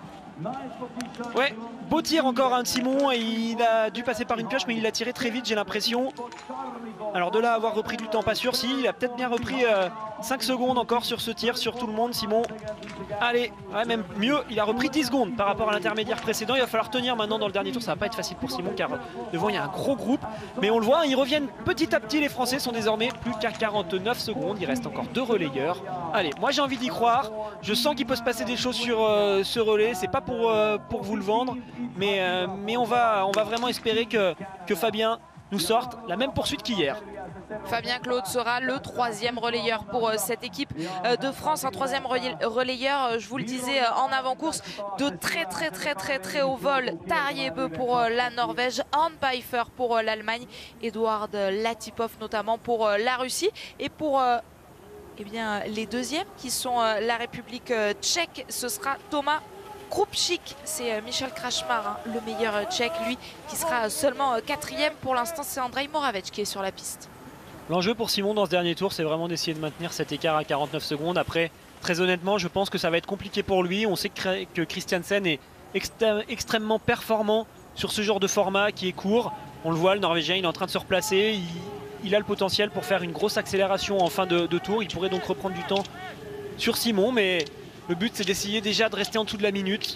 Ouais, beau tir encore de Simon, et il a dû passer par une pioche mais il l'a tiré très vite, j'ai l'impression. Alors de là avoir repris du temps, pas sûr. Si, il a peut-être bien repris 5 secondes encore sur ce tir, sur tout le monde, Simon. Allez, ouais, même mieux, il a repris 10 secondes par rapport à l'intermédiaire précédent. Il va falloir tenir maintenant dans le dernier tour, ça va pas être facile pour Simon car devant il y a un gros groupe. Mais on le voit, ils reviennent petit à petit, les Français sont désormais plus qu'à 49 secondes. Il reste encore 2 relayeurs. Allez, moi j'ai envie d'y croire. Je sens qu'il peut se passer des choses sur ce relais. C'est pas pour vous le vendre, mais on va vraiment espérer que Fabien nous sorte la même poursuite qu'hier. Fabien Claude sera le 3e relayeur pour cette équipe de France. Un 3e relayeur, je vous le disais en avant-course, de très haut vol. Tarjei Bø pour la Norvège, Arne Pfeiffer pour l'Allemagne, Eduard Latipov notamment pour la Russie. Et pour eh bien, les deuxièmes qui sont la République tchèque, ce sera Thomas Krupčík. C'est Michal Krachmar, le meilleur tchèque, lui qui sera seulement 4e. Pour l'instant, c'est Andrej Moravec qui est sur la piste. L'enjeu pour Simon dans ce dernier tour, c'est vraiment d'essayer de maintenir cet écart à 49 secondes. Après, très honnêtement, je pense que ça va être compliqué pour lui. On sait que Christiansen est extrêmement performant sur ce genre de format qui est court. On le voit, le Norvégien, il est en train de se replacer. Il a le potentiel pour faire une grosse accélération en fin de tour. Il pourrait donc reprendre du temps sur Simon, mais le but, c'est d'essayer déjà de rester en dessous de la minute.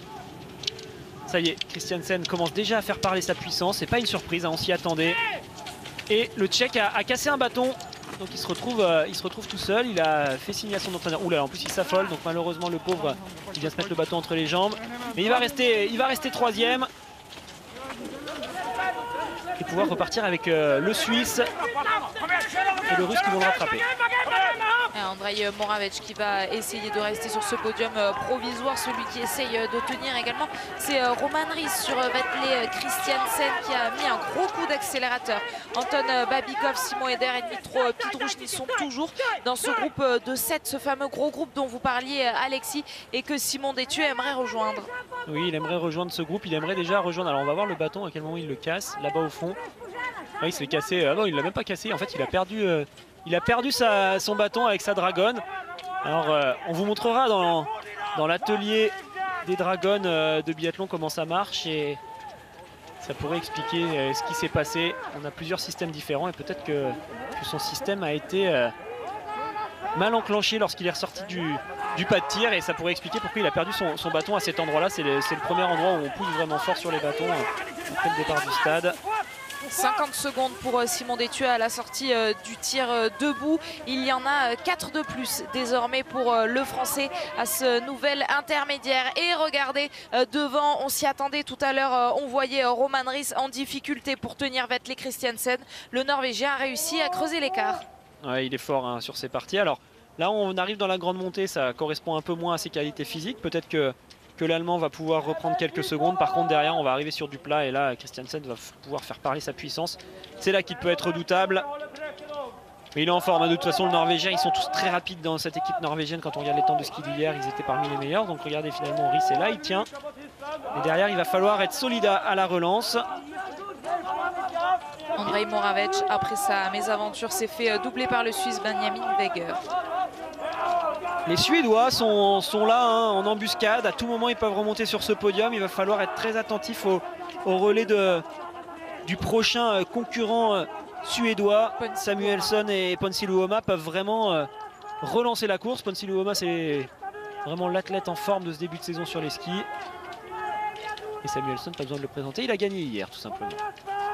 Ça y est, Christiansen commence déjà à faire parler sa puissance. C'est pas une surprise, on s'y attendait. Et le Tchèque a cassé un bâton, donc il se retrouve tout seul. Il a fait signe à son entraîneur. Oula, en plus il s'affole, donc malheureusement le pauvre, il vient se mettre le bâton entre les jambes. Mais il va rester 3e. Et pouvoir repartir avec le Suisse et le Russe qui vont le rattraper. Andrej Moravec qui va essayer de rester sur ce podium provisoire. Celui qui essaye de tenir également, c'est Roman Ries sur Vetle Christiansen qui a mis un gros coup d'accélérateur. Anton Babikov, Simon Eder et Dmitro Pidrouchny sont toujours dans ce groupe de 7, ce fameux gros groupe dont vous parliez, Alexis, et que Simon Détieux aimerait rejoindre. Oui, il aimerait rejoindre ce groupe, il aimerait déjà rejoindre. Alors on va voir le bâton, à quel moment il le casse, là-bas au fond. Ouais, il s'est cassé, ah non, il l'a même pas cassé, en fait il a perdu son bâton avec sa dragonne. Alors on vous montrera dans l'atelier des dragons de biathlon comment ça marche et ça pourrait expliquer ce qui s'est passé. On a plusieurs systèmes différents et peut-être que son système a été mal enclenché lorsqu'il est ressorti du pas de tir et ça pourrait expliquer pourquoi il a perdu son bâton à cet endroit-là. C'est le premier endroit où on pousse vraiment fort sur les bâtons après le départ du stade. 50 secondes pour Simon Détieux à la sortie du tir debout. Il y en a 4 de plus désormais pour le Français à ce nouvel intermédiaire. Et regardez, devant, on s'y attendait tout à l'heure, on voyait Roman Ries en difficulté pour tenir Vetle Christiansen. Le Norvégien a réussi à creuser l'écart. Ouais, il est fort sur ses parties. Alors là, on arrive dans la grande montée, ça correspond un peu moins à ses qualités physiques. Peut-être que l'Allemand va pouvoir reprendre quelques secondes. Par contre, derrière, on va arriver sur du plat et là, Christiansen va pouvoir faire parler sa puissance. C'est là qu'il peut être redoutable. Mais il est en forme. De toute façon, le Norvégien, ils sont tous très rapides dans cette équipe norvégienne. Quand on regarde les temps de ski d'hier, ils étaient parmi les meilleurs. Donc regardez, finalement, Ries est là, il tient. Et derrière, il va falloir être solide à la relance. Andrej Moravec, après sa mésaventure, s'est fait doubler par le Suisse Benjamin Weger. Les Suédois sont là en embuscade. À tout moment, ils peuvent remonter sur ce podium. Il va falloir être très attentif au relais du prochain concurrent suédois. Samuelsson et Ponsiluoma peuvent vraiment relancer la course. Ponsiluoma, c'est vraiment l'athlète en forme de ce début de saison sur les skis. Et Samuelsson, pas besoin de le présenter. Il a gagné hier, tout simplement.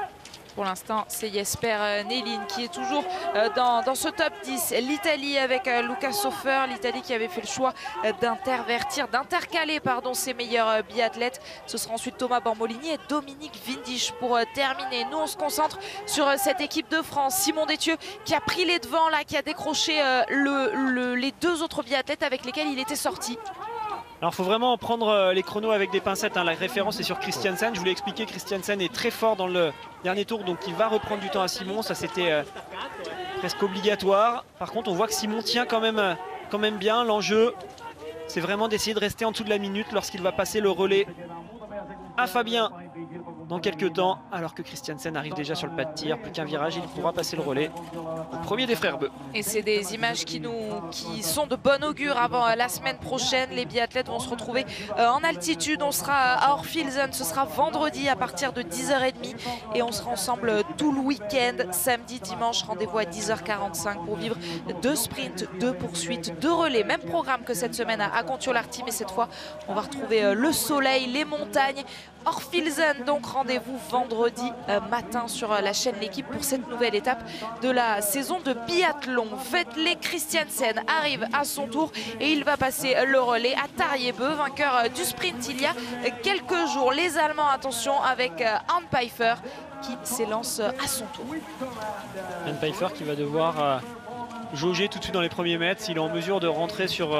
Pour l'instant, c'est Jesper Nelin qui est toujours dans ce top 10. L'Italie avec Luca Soffer, l'Italie qui avait fait le choix d'intercaler ses meilleurs biathlètes. Ce sera ensuite Thomas Bormolini et Dominique Windisch pour terminer. Nous, on se concentre sur cette équipe de France. Simon Détieux qui a pris les devants, là, qui a décroché les deux autres biathlètes avec lesquels il était sorti. Alors il faut vraiment prendre les chronos avec des pincettes, hein. La référence est sur Christiansen. Je vous l'ai expliqué, Christiansen est très fort dans le dernier tour, donc il va reprendre du temps à Simon. Ça c'était presque obligatoire. Par contre on voit que Simon tient quand même bien. L'enjeu c'est vraiment d'essayer de rester en dessous de la minute lorsqu'il va passer le relais à Fabien dans quelques temps, alors que Christiansen arrive déjà sur le pas de tir. Plus qu'un virage, il pourra passer le relais au premier des frères Beu. Et c'est des images qui sont de bon augure avant la semaine prochaine. Les biathlètes vont se retrouver en altitude. On sera à Orfilsen, ce sera vendredi à partir de 10h30 et on sera ensemble tout le week-end, samedi, dimanche. Rendez-vous à 10h45 pour vivre 2 sprints, 2 poursuites, 2 relais. Même programme que cette semaine à Kontiolahti, mais cette fois on va retrouver le soleil, les montagnes. Orfilsen, donc rendez-vous vendredi matin sur la chaîne L'équipe pour cette nouvelle étape de la saison de biathlon. Vetle Christiansen arrive à son tour et il va passer le relais à Tarjei Bø, vainqueur du sprint il y a quelques jours. Les Allemands, attention, avec Arne Pfeiffer qui s'élance à son tour. Arne Pfeiffer qui va devoir jauger tout de suite dans les premiers mètres s'il est en mesure de rentrer sur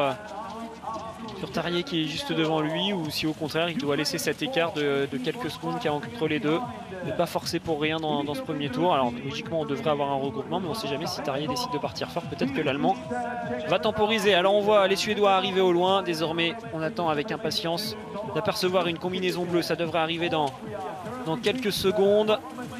Tarjei qui est juste devant lui, ou si au contraire il doit laisser cet écart de quelques secondes qu'il y a entre les deux, ne pas forcer pour rien dans ce premier tour. Alors logiquement on devrait avoir un regroupement, mais on ne sait jamais si Tarjei décide de partir fort. Peut-être que l'Allemand va temporiser. Alors on voit les Suédois arriver au loin. Désormais on attend avec impatience d'apercevoir une combinaison bleue. Ça devrait arriver dans quelques secondes.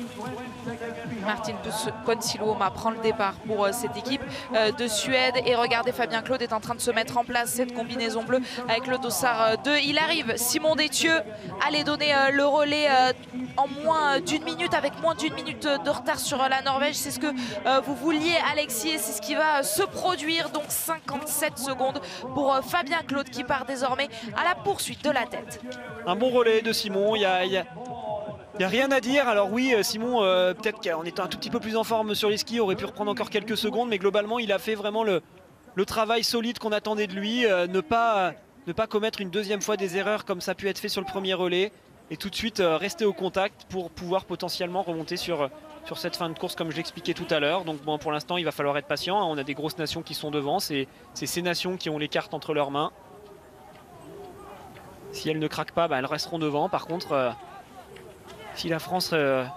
Martin Ponsiluoma prend le départ pour cette équipe de Suède. Et regardez, Fabien Claude est en train de se mettre en place cette combinaison bleue avec le dossard 2. Il arrive, Simon Détieux allait donner le relais en moins d'une minute, avec moins d'une minute de retard sur la Norvège. C'est ce que vous vouliez, Alexis, et c'est ce qui va se produire. Donc 57 secondes pour Fabien Claude qui part désormais à la poursuite de la tête. Un bon relais de Simon, il n'y a rien à dire. Alors oui, Simon, peut-être qu'en étant un tout petit peu plus en forme sur les skis, aurait pu reprendre encore quelques secondes, mais globalement, il a fait vraiment le travail solide qu'on attendait de lui. Ne pas commettre une deuxième fois des erreurs comme ça a pu être fait sur le premier relais, et tout de suite rester au contact pour pouvoir potentiellement remonter sur cette fin de course comme je l'expliquais tout à l'heure. Donc bon, pour l'instant, il va falloir être patient. On a des grosses nations qui sont devant. C'est ces nations qui ont les cartes entre leurs mains. Si elles ne craquent pas, elles resteront devant. Par contre... si la France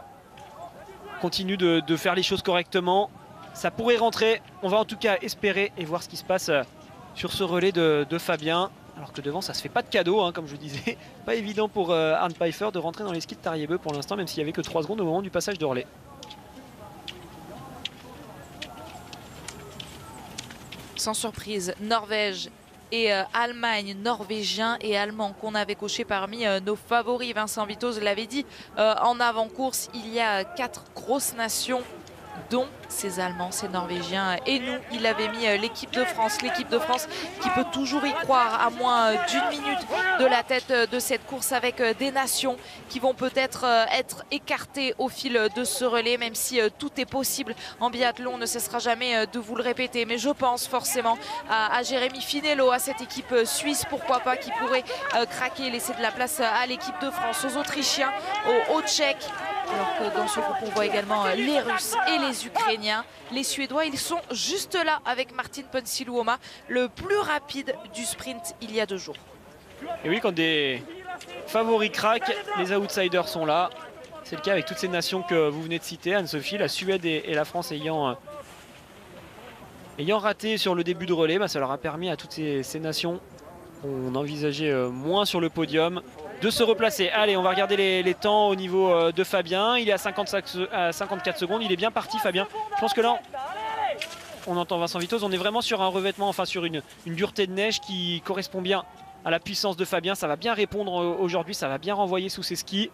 continue de faire les choses correctement, ça pourrait rentrer. On va en tout cas espérer et voir ce qui se passe sur ce relais de Fabien. Alors que devant, ça se fait pas de cadeau, hein, comme je vous disais. Pas évident pour Arne Pfeiffer de rentrer dans les skis de Tarjei Bø pour l'instant, même s'il n'y avait que 3 secondes au moment du passage de relais. Sans surprise, Norvège et Allemagne, Norvégiens et Allemands qu'on avait coché parmi nos favoris. Vincent Vitoz l'avait dit en avant-course, il y a 4 grosses nations, dont ces Allemands, ces Norvégiens et nous. Il avait mis l'équipe de France qui peut toujours y croire à moins d'une minute de la tête de cette course, avec des nations qui vont peut-être être écartées au fil de ce relais, même si tout est possible en biathlon. On ne cessera jamais de vous le répéter, mais je pense forcément à Jérémy Finello, à cette équipe suisse, pourquoi pas, qui pourrait craquer, laisser de la place à l'équipe de France, aux Autrichiens, aux Tchèques. Alors que dans ce groupe, on voit également les Russes et les Ukrainiens. Les Suédois, ils sont juste là avec Martin Ponsiluoma, le plus rapide du sprint il y a 2 jours. Et oui, quand des favoris craquent, les outsiders sont là. C'est le cas avec toutes ces nations que vous venez de citer, Anne-Sophie, la Suède et la France ayant raté sur le début de relais. Ça leur a permis à toutes ces nations qu'on envisageait moins sur le podium de se replacer. Allez, on va regarder les temps au niveau de Fabien. Il est à 54 secondes. Il est bien parti, Fabien. Je pense que là, on entend Vincent Vitoz. On est vraiment sur un revêtement, enfin sur une dureté de neige qui correspond bien à la puissance de Fabien. Ça va bien répondre aujourd'hui. Ça va bien renvoyer sous ses skis.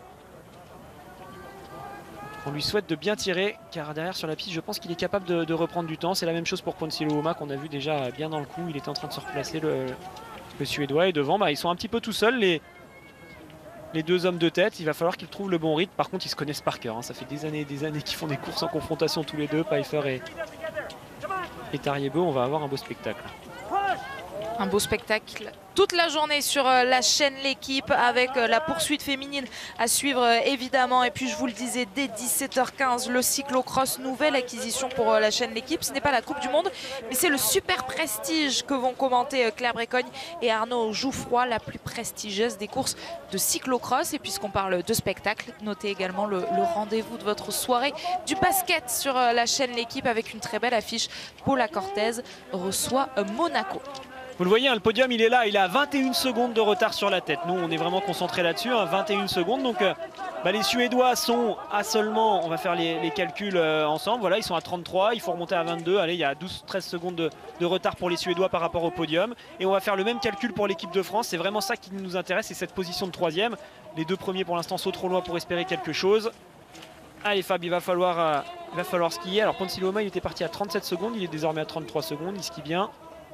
On lui souhaite de bien tirer, car derrière sur la piste, je pense qu'il est capable de reprendre du temps. C'est la même chose pour Ponsiluoma qu'on a vu déjà bien dans le coup. Il était en train de se replacer, le Suédois. Et devant, ils sont un petit peu tout seuls, les deux hommes de tête. Il va falloir qu'ils trouvent le bon rythme. Par contre, ils se connaissent par cœur. Hein. Ça fait des années et des années qu'ils font des courses en confrontation tous les deux, Pfeiffer et Tariebo. On va avoir un beau spectacle. Un beau spectacle toute la journée sur la chaîne L'équipe avec la poursuite féminine à suivre évidemment. Et puis je vous le disais, dès 17h15, le cyclocross, nouvelle acquisition pour la chaîne L'équipe. Ce n'est pas la Coupe du Monde, mais c'est le Super Prestige que vont commenter Claire Brécogne et Arnaud Jouffroy, la plus prestigieuse des courses de cyclocross. Et puisqu'on parle de spectacle, notez également le rendez-vous de votre soirée du basket sur la chaîne L'équipe avec une très belle affiche. Paula Cortez reçoit Monaco. Vous le voyez, hein, le podium il est là, il a 21 secondes de retard sur la tête. Nous on est vraiment concentré là-dessus, hein, 21 secondes. Donc les Suédois sont à seulement, on va faire les calculs ensemble, voilà, ils sont à 33, il faut remonter à 22. Allez, il y a 12-13 secondes de retard pour les Suédois par rapport au podium. Et on va faire le même calcul pour l'équipe de France, c'est vraiment ça qui nous intéresse, c'est cette position de troisième. Les deux premiers pour l'instant sont trop loin pour espérer quelque chose. Allez Fab, il va falloir skier. Alors Ponsiluoma il était parti à 37 secondes, il est désormais à 33 secondes, il skie bien.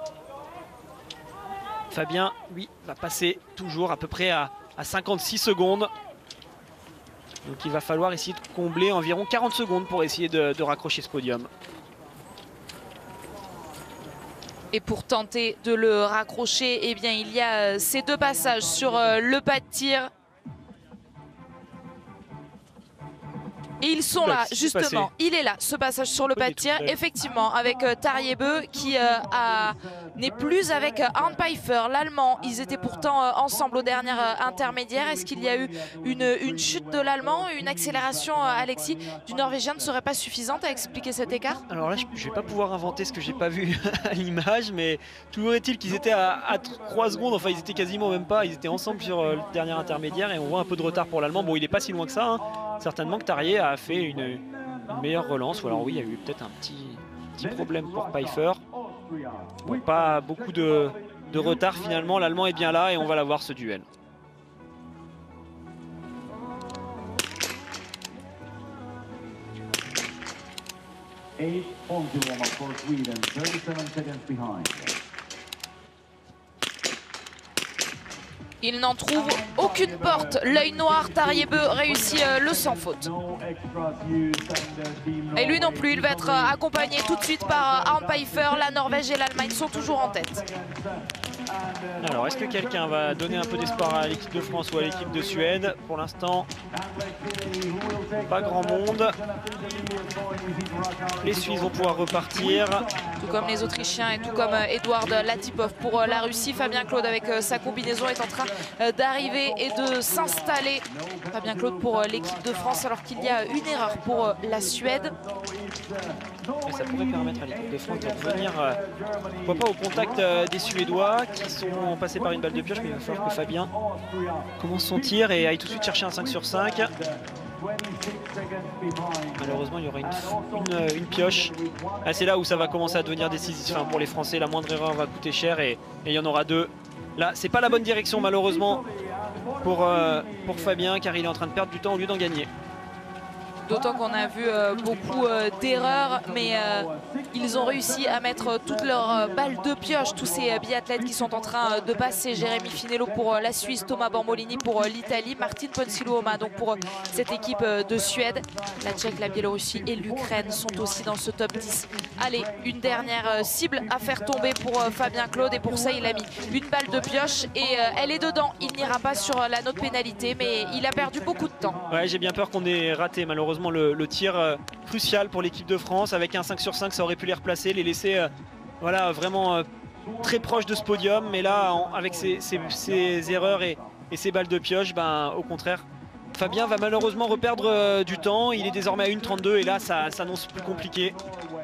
Fabien, lui, va passer toujours à peu près à 56 secondes. Donc il va falloir essayer de combler environ 40 secondes pour essayer de raccrocher ce podium. Et pour tenter de le raccrocher, eh bien, il y a ces deux passages sur le pas de tir. Et ils sont là, justement. Il est là, ce passage sur le pas de tir, effectivement, avec Tariebo qui n'est plus avec Arne Pfeiffer, l'Allemand. Ils étaient pourtant ensemble au dernier intermédiaire. Est-ce qu'il y a eu une chute de l'Allemand, une accélération, Alexis, du Norvégien ne serait pas suffisante à expliquer cet écart? Alors là, je ne vais pas pouvoir inventer ce que j'ai pas vu à l'image, mais toujours est-il qu'ils étaient à 3 secondes, enfin ils étaient quasiment même pas, ils étaient ensemble sur le dernier intermédiaire et on voit un peu de retard pour l'Allemand. Bon, il n'est pas si loin que ça, hein. Certainement que Tarier a fait une meilleure relance. Ou alors oui, il y a eu peut-être un petit problème pour Pfeiffer. Bon, pas beaucoup de retard finalement. L'Allemand est bien là et on va l'avoir ce duel. Il n'en trouve aucune porte. L'œil noir, Tariebo réussit le sans faute. Et lui non plus, il va être accompagné tout de suite par Arne Pfeiffer. La Norvège et l'Allemagne sont toujours en tête. Alors, est-ce que quelqu'un va donner un peu d'espoir à l'équipe de France ou à l'équipe de Suède? Pour l'instant, pas grand monde. Les Suisses vont pouvoir repartir. Tout comme les Autrichiens et tout comme Edouard Latipov pour la Russie. Fabien Claude avec sa combinaison est en train d'arriver et de s'installer. Fabien Claude pour l'équipe de France alors qu'il y a une erreur pour la Suède. Et ça pourrait permettre à l'équipe de France de revenir, pourquoi pas, au contact des Suédois qui sont passés par une balle de pioche, mais il va falloir que Fabien commence son tir et aille tout de suite chercher un 5 sur 5. Malheureusement, il y aura une pioche. Ah, c'est là où ça va commencer à devenir décisif, enfin, pour les Français. La moindre erreur va coûter cher et il y en aura deux. Là, c'est pas la bonne direction malheureusement pour Fabien, car il est en train de perdre du temps au lieu d'en gagner. D'autant qu'on a vu beaucoup d'erreurs, mais ils ont réussi à mettre toutes leurs balles de pioche, tous ces biathlètes qui sont en train de passer. Jérémy Finello pour la Suisse, Thomas Bormolini pour l'Italie, Martin Ponsiluoma donc pour cette équipe de Suède. La Tchèque, la Biélorussie et l'Ukraine sont aussi dans ce top 10. Allez, une dernière cible à faire tomber pour Fabien Claude et pour ça il a mis une balle de pioche et elle est dedans. Il n'ira pas sur la note pénalité, mais il a perdu beaucoup de temps. Ouais, j'ai bien peur qu'on ait raté malheureusement le tir crucial pour l'équipe de France. Avec un 5 sur 5 ça aurait pu les replacer, les laisser voilà, vraiment très proches de ce podium, mais là avec ces erreurs et ces balles de pioche, ben, au contraire Fabien va malheureusement reperdre du temps. Il est désormais à 1,32 et là ça s'annonce plus compliqué.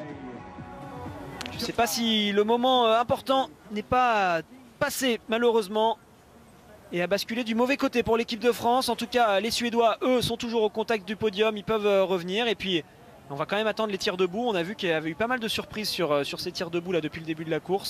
Je ne sais pas si le moment important n'est pas passé malheureusement et a basculé du mauvais côté pour l'équipe de France. En tout cas, les Suédois, eux, sont toujours au contact du podium. Ils peuvent revenir. Et puis, on va quand même attendre les tirs debout. On a vu qu'il y avait eu pas mal de surprises sur ces tirs debout là, depuis le début de la course.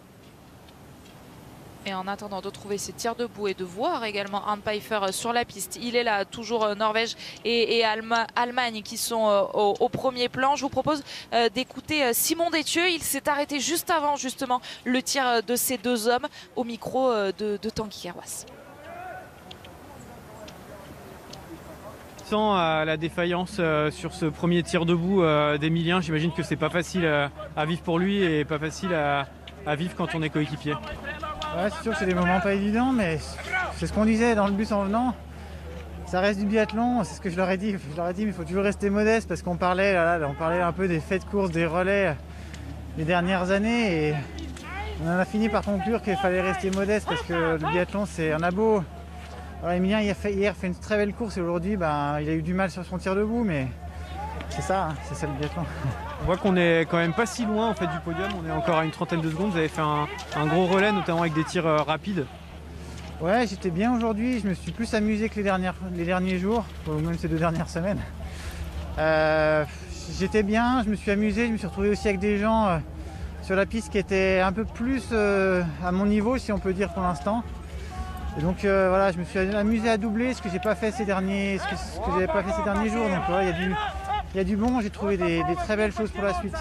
Et en attendant de trouver ces tirs debout et de voir également Arne Pfeiffer sur la piste, il est là, toujours Norvège et Allemagne qui sont au premier plan. Je vous propose d'écouter Simon Détieux. Il s'est arrêté juste avant justement le tir de ces deux hommes au micro de Tanguy Carwas. sens à la défaillance sur ce premier tir debout d'Emilien. J'imagine que c'est pas facile à vivre pour lui et pas facile à vivre quand on est coéquipier. Ouais, c'est sûr que c'est des moments pas évidents, mais c'est ce qu'on disait dans le bus en venant. Ça reste du biathlon, c'est ce que je leur ai dit. Je leur ai dit, mais il faut toujours rester modeste parce qu'on parlait, on parlait un peu des faits de course, des relais les dernières années. Et on en a fini par conclure qu'il fallait rester modeste parce que le biathlon, c'est un beau. Alors, Emilien hier fait une très belle course et aujourd'hui il a eu du mal sur son tir debout, mais c'est ça le biathlon. On voit qu'on est quand même pas si loin en fait du podium, on est encore à une trentaine de secondes. Vous avez fait un gros relais, notamment avec des tirs rapides. Ouais, j'étais bien aujourd'hui, je me suis plus amusé que les derniers jours, ou même ces 2 dernières semaines. J'étais bien, je me suis amusé, je me suis retrouvé aussi avec des gens sur la piste qui étaient un peu plus à mon niveau, si on peut dire pour l'instant. Et donc voilà, je me suis amusé à doubler ce que j'ai pas fait ces derniers jours. Donc voilà, il y a du bon, j'ai trouvé des très belles choses pour la suite.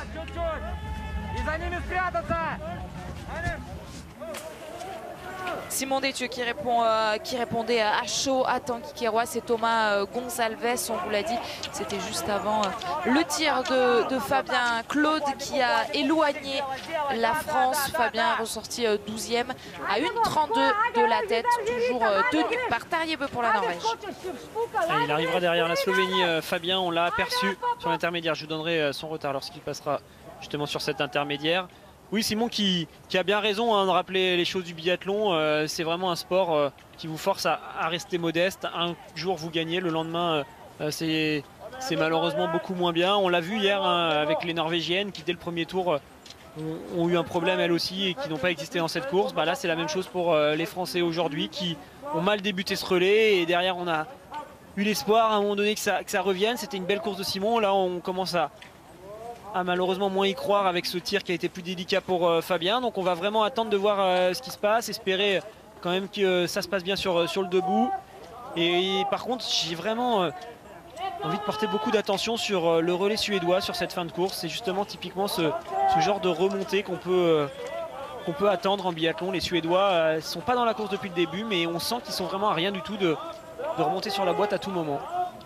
Simon Détieux qui répondait à chaud à Tanguy Queiroz, c'est Thomas Gonçalves, on vous l'a dit, c'était juste avant le tir de Fabien Claude qui a éloigné la France. Fabien ressorti 12e à 1,32 de la tête, toujours tenu par Tarjei-Bø pour la Norvège. Il arrivera derrière la Slovénie, Fabien, on l'a aperçu sur l'intermédiaire, je vous donnerai son retard lorsqu'il passera justement sur cet intermédiaire. Oui, Simon qui a bien raison de rappeler les choses du biathlon. C'est vraiment un sport qui vous force à rester modeste. Un jour vous gagnez, le lendemain c'est malheureusement beaucoup moins bien. On l'a vu hier avec les Norvégiennes qui dès le premier tour ont eu un problème elles aussi et qui n'ont pas existé dans cette course. Là c'est la même chose pour les Français aujourd'hui qui ont mal débuté ce relais et derrière on a eu l'espoir à un moment donné que ça revienne. C'était une belle course de Simon. Là on commence à malheureusement moins y croire avec ce tir qui a été plus délicat pour Fabien. Donc on va vraiment attendre de voir ce qui se passe, espérer quand même que ça se passe bien sur le debout. Et par contre j'ai vraiment envie de porter beaucoup d'attention sur le relais suédois sur cette fin de course. C'est justement typiquement ce genre de remontée qu'on peut attendre en biathlon. Les Suédois ne sont pas dans la course depuis le début, mais on sent qu'ils sont vraiment à rien du tout de remonter sur la boîte à tout moment.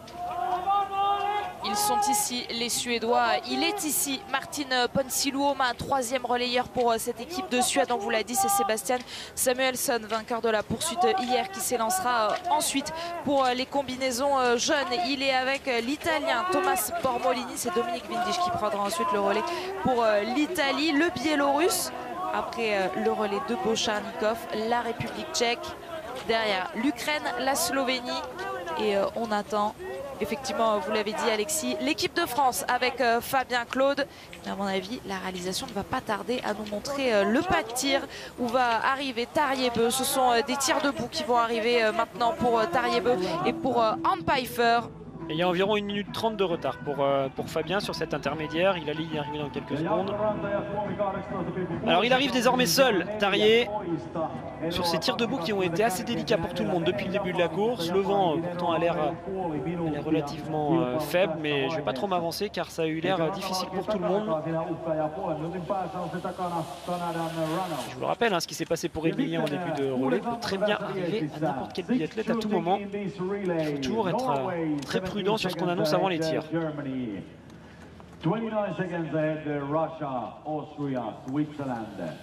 Ils sont ici, les Suédois. Il est ici, Martin Ponsiluoma, 3e relayeur pour cette équipe de Suède. On vous l'a dit, c'est Sébastien Samuelsson, vainqueur de la poursuite hier, qui s'élancera ensuite pour les combinaisons jeunes. Il est avec l'Italien Thomas Bormolini. C'est Dominique Windisch qui prendra ensuite le relais pour l'Italie. Le Biélorusse, après le relais de Bocharnikov, la République tchèque. Derrière l'Ukraine, la Slovénie. Et on attend... Effectivement, vous l'avez dit Alexis, l'équipe de France avec Fabien Claude. Mais à mon avis, la réalisation ne va pas tarder à nous montrer le pas de tir où va arriver Tarjei-Bø. Ce sont des tirs debout qui vont arriver maintenant pour Tarjei-Bø et pour Arnd Pfeiffer. Et il y a environ 1 minute 30 de retard pour Fabien sur cet intermédiaire. Il allait y arriver dans quelques secondes. Alors il arrive désormais seul, Tarjei, sur ces tirs debout qui ont été assez délicats pour tout le monde depuis le début de la course. Le vent pourtant a l'air relativement faible, mais je ne vais pas trop m'avancer car ça a eu l'air difficile pour tout le monde. Je vous le rappelle, ce qui s'est passé pour Emilien en début de relais peut très bien arriver à n'importe quel biathlète à tout moment. Il faut toujours être très prudent sur ce qu'on annonce avant les tirs. 29 seconds ahead, Russia, Austria, Switzerland.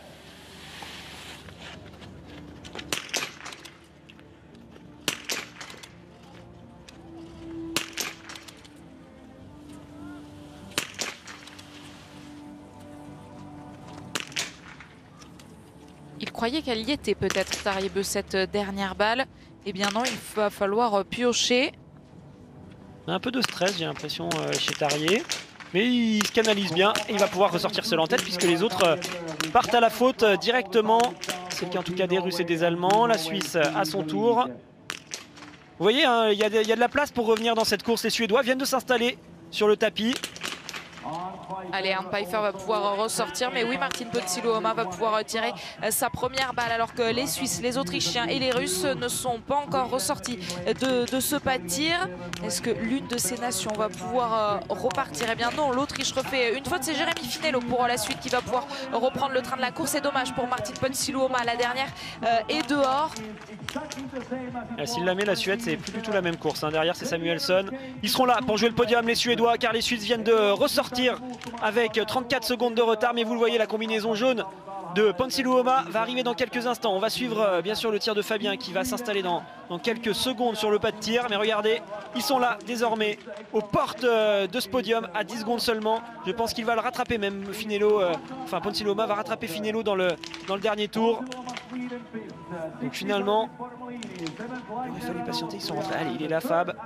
Il croyait qu'elle y était peut-être, Tarjei-Bø, cette dernière balle. Eh bien non, il va falloir piocher. Un peu de stress, j'ai l'impression, chez Tarjei. Mais il se canalise bien et il va pouvoir ressortir seul en tête puisque les autres partent à la faute directement. C'est le cas en tout cas des Russes et des Allemands. La Suisse à son tour. Vous voyez, il y a de la place pour revenir dans cette course. Les Suédois viennent de s'installer sur le tapis. Allez, Arnd Pfeiffer va pouvoir ressortir, mais oui, Martin Ponsiluoma va pouvoir tirer sa première balle, alors que les Suisses, les Autrichiens et les Russes ne sont pas encore ressortis de ce pas de tir. Est-ce que l'une de ces nations va pouvoir repartir? Eh bien non, l'Autriche refait une faute, c'est Jérémy Finello pour la suite qui va pouvoir reprendre le train de la course. C'est dommage pour Martin Ponsiluoma, la dernière est dehors. S'il la met, la Suède, c'est plus du tout la même course. Derrière, c'est Samuelsson. Ils seront là pour jouer le podium, les Suédois, car les Suisses viennent de ressortir avec 34 secondes de retard. Mais vous le voyez, la combinaison jaune de Ponsiluoma va arriver dans quelques instants. On va suivre bien sûr le tir de Fabien qui va s'installer dans quelques secondes sur le pas de tir. Mais regardez, ils sont là désormais aux portes de ce podium à 10 secondes seulement. Je pense qu'il va le rattraper même Finello. Enfin, Ponsiluoma va rattraper Finello dans le dernier tour. Donc finalement, il a fallu patienter, ils sont rentrés. Allez, il est là, Fab.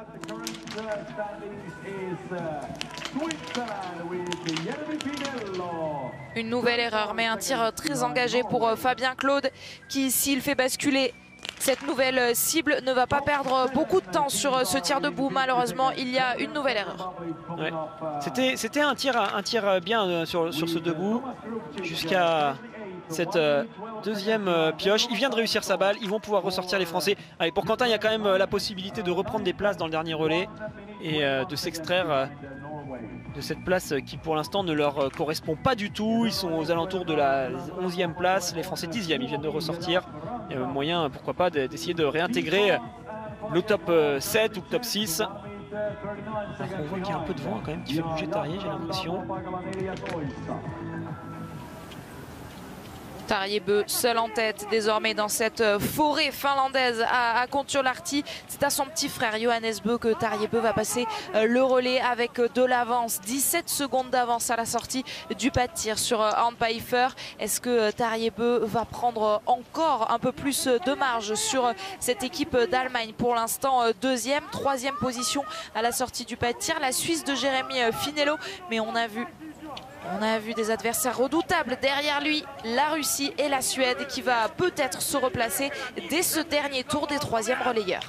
Une nouvelle erreur, mais un tir très engagé pour Fabien Claude qui, s'il fait basculer cette nouvelle cible, ne va pas perdre beaucoup de temps sur ce tir debout. Malheureusement, il y a une nouvelle erreur. Ouais. C'était un tir bien sur ce debout jusqu'à cette deuxième pioche. Il vient de réussir sa balle, ils vont pouvoir ressortir les Français. Allez, pour Quentin, il y a quand même la possibilité de reprendre des places dans le dernier relais et de s'extraire de cette place qui pour l'instant ne leur correspond pas du tout. Ils sont aux alentours de la 11e place, les Français 10e, ils viennent de ressortir. Il y a moyen, pourquoi pas, d'essayer de réintégrer le top 7 ou le top 6. On voit qu'il y a un peu de vent quand même qui fait bouger Tarjei, j'ai l'impression. Tarjei Bø seul en tête désormais dans cette forêt finlandaise à Kontiolahti. C'est à son petit frère Johannes Bø que Tarjei Bø va passer le relais avec de l'avance. 17 secondes d'avance à la sortie du pas de tir sur Arnd Pfeiffer. Est-ce que Tarjei Bø va prendre encore un peu plus de marge sur cette équipe d'Allemagne? Pour l'instant, deuxième, troisième position à la sortie du pas de tir. La Suisse de Jérémy Finello, mais on a vu des adversaires redoutables derrière lui, la Russie et la Suède qui va peut-être se replacer dès ce dernier tour des troisièmes relayeurs.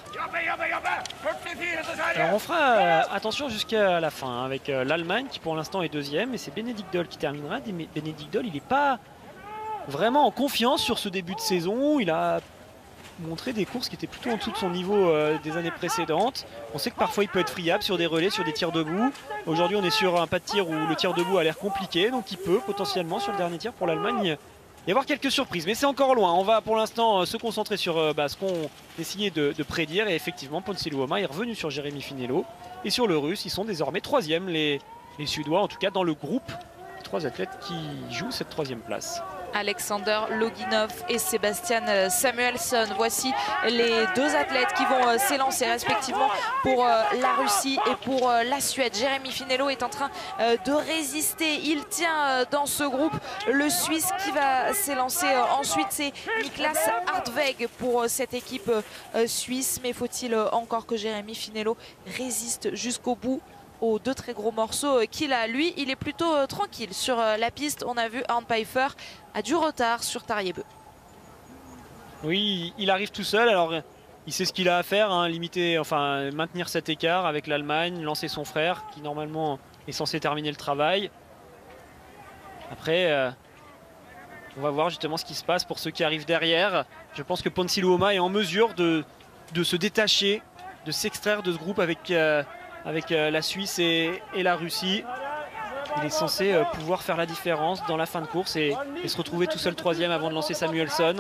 Alors on fera attention jusqu'à la fin avec l'Allemagne qui pour l'instant est deuxième et c'est Benedikt Doll qui terminera. Mais Benedikt Doll, il n'est pas vraiment en confiance sur ce début de saison. Il a montré des courses qui étaient plutôt en dessous de son niveau des années précédentes. On sait que parfois il peut être friable sur des relais, sur des tirs debout. Aujourd'hui on est sur un pas de tir où le tir debout a l'air compliqué, donc il peut potentiellement sur le dernier tir pour l'Allemagne y avoir quelques surprises. Mais c'est encore loin, on va pour l'instant se concentrer sur ce qu'on essayait de prédire. Et effectivement Ponsiluoma est revenu sur Jérémy Finello. Et sur le russe, ils sont désormais troisième, les Suédois en tout cas dans le groupe. 3 athlètes qui jouent cette troisième place. Alexander Loginov et Sebastian Samuelsson. Voici les deux athlètes qui vont s'élancer respectivement pour la Russie et pour la Suède. Jérémy Finello est en train de résister. Il tient dans ce groupe le Suisse qui va s'élancer. Ensuite, c'est Niklas Hartweg pour cette équipe suisse. Mais faut-il encore que Jérémy Finello résiste jusqu'au bout aux deux très gros morceaux qu'il a? Lui, il est plutôt tranquille sur la piste. On a vu Arnd Pfeiffer a du retard sur Tarjei Bø. Oui, il arrive tout seul. Alors, il sait ce qu'il a à faire, maintenir cet écart avec l'Allemagne, lancer son frère qui normalement est censé terminer le travail. Après, on va voir justement ce qui se passe pour ceux qui arrivent derrière. Je pense que Ponsiluoma est en mesure de se détacher, de s'extraire de ce groupe avec la Suisse et la Russie. Il est censé pouvoir faire la différence dans la fin de course et se retrouver tout seul troisième avant de lancer Samuelsson.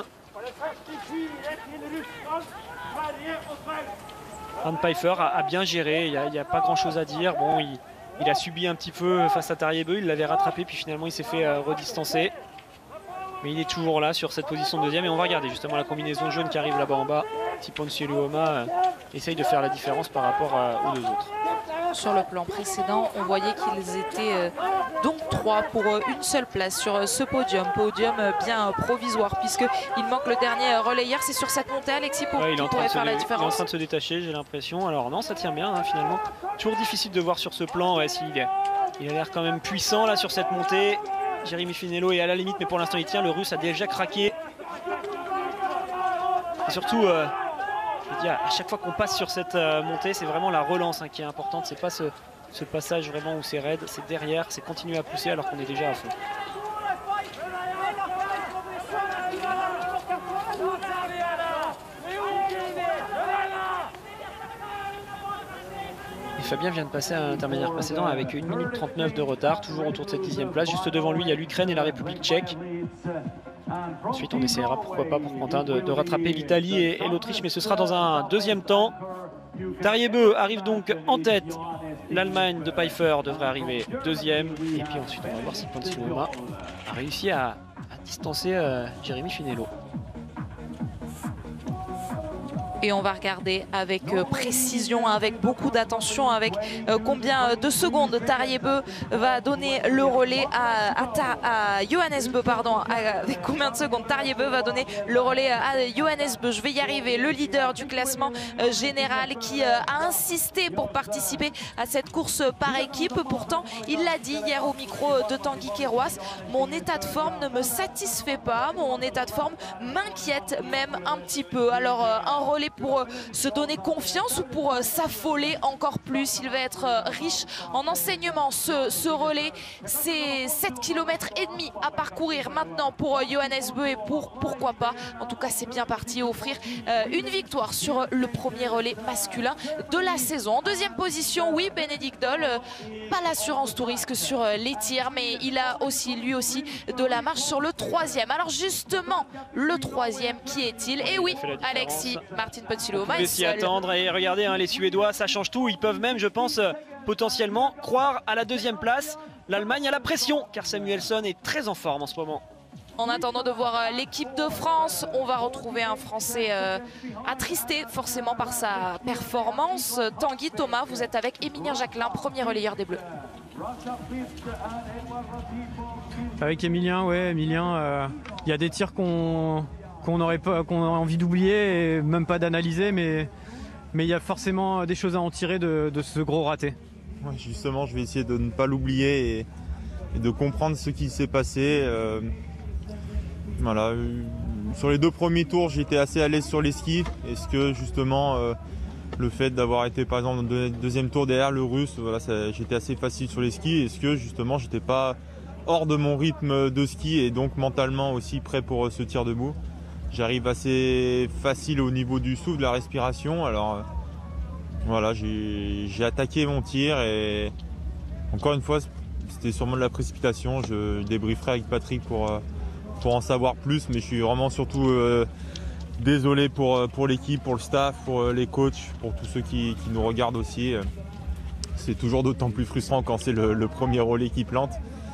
Arnd Pfeiffer a bien géré, il n'y a pas grand chose à dire. Bon, il a subi un petit peu face à Tarjei Bø, il l'avait rattrapé puis finalement il s'est fait redistancer. Mais il est toujours là sur cette position de deuxième et on va regarder justement la combinaison jaune qui arrive là-bas en bas. Si Ponsiluoma essaye de faire la différence par rapport aux deux autres. Sur le plan précédent, on voyait qu'ils étaient donc 3 pour une seule place sur ce podium. Podium bien provisoire puisqu'il manque le dernier relayeur. C'est sur cette montée, Alexis, qui pourrait faire la différence. Il est en train de se détacher, j'ai l'impression. Alors non, ça tient bien finalement. Toujours difficile de voir sur ce plan s'il a l'air quand même puissant là sur cette montée. Jérémy Finello est à la limite, mais pour l'instant il tient. Le russe a déjà craqué. Et surtout, Je dis, à chaque fois qu'on passe sur cette montée, c'est vraiment la relance qui est importante. C'est pas ce passage vraiment où c'est raide, c'est derrière, c'est continuer à pousser alors qu'on est déjà à fond. Et Fabien vient de passer à l'intermédiaire précédent avec 1 minute 39 de retard, toujours autour de cette 10e place. Juste devant lui, il y a l'Ukraine et la République tchèque. Ensuite, on essaiera, pourquoi pas, pour Quentin de rattraper l'Italie et l'Autriche, mais ce sera dans un deuxième temps. Tarjei arrive donc en tête. L'Allemagne de Pfeiffer devrait arriver deuxième. Et puis ensuite, on va voir si Ponsiluoma a réussi à distancer Jérémy Finello. Et on va regarder avec précision, avec beaucoup d'attention, avec combien de secondes Tarjei va donner le relais à Johannes Bö, pardon, avec combien de secondes Tarjei va donner le relais à Johannes Bö. Je vais y arriver, le leader du classement général qui a insisté pour participer à cette course par équipe. Pourtant, il l'a dit hier au micro de Tanguy Queiroz, mon état de forme ne me satisfait pas, mon état de forme m'inquiète même un petit peu. Alors un relais pour se donner confiance ou pour s'affoler encore plus. Il va être riche en enseignements. Ce relais, c'est 7 km et demi à parcourir maintenant pour Johannes Bö et pourquoi pas. En tout cas, c'est bien parti offrir une victoire sur le premier relais masculin de la saison. En deuxième position, oui, Bénédicte Doll, pas l'assurance tout risque sur les tirs, mais il a aussi, lui aussi, de la marche sur le troisième. Alors justement, le troisième, qui est-il? Et oui, Alexis Martin Ponsiluoma. On pouvait s'y attendre et regardez les Suédois, ça change tout. Ils peuvent même, je pense, potentiellement croire à la deuxième place. L'Allemagne a la pression car Samuelsson est très en forme en ce moment. En attendant de voir l'équipe de France, on va retrouver un Français attristé forcément par sa performance. Tanguy, Thomas, vous êtes avec Émilien Jacquelin, premier relayeur des Bleus. Avec Émilien, ouais, Émilien, il y a des tirs qu'on a envie d'oublier et même pas d'analyser, mais il y a forcément des choses à en tirer de ce gros raté. Ouais, justement, je vais essayer de ne pas l'oublier et de comprendre ce qui s'est passé. Voilà. Sur les 2 premiers tours, j'étais assez à l'aise sur les skis. Est-ce que justement le fait d'avoir été par exemple dans le deuxième tour derrière le Russe, voilà, j'étais assez facile sur les skis. Est-ce que justement j'étais pas hors de mon rythme de ski et donc mentalement aussi prêt pour ce tir debout? J'arrive assez facile au niveau du souffle, de la respiration. Alors voilà, j'ai attaqué mon tir et encore une fois, c'était sûrement de la précipitation. Je débrieferai avec Patrick pour en savoir plus, mais je suis vraiment surtout désolé pour l'équipe, pour le staff, pour les coachs, pour tous ceux qui nous regardent aussi. C'est toujours d'autant plus frustrant quand c'est le premier relais qui plante.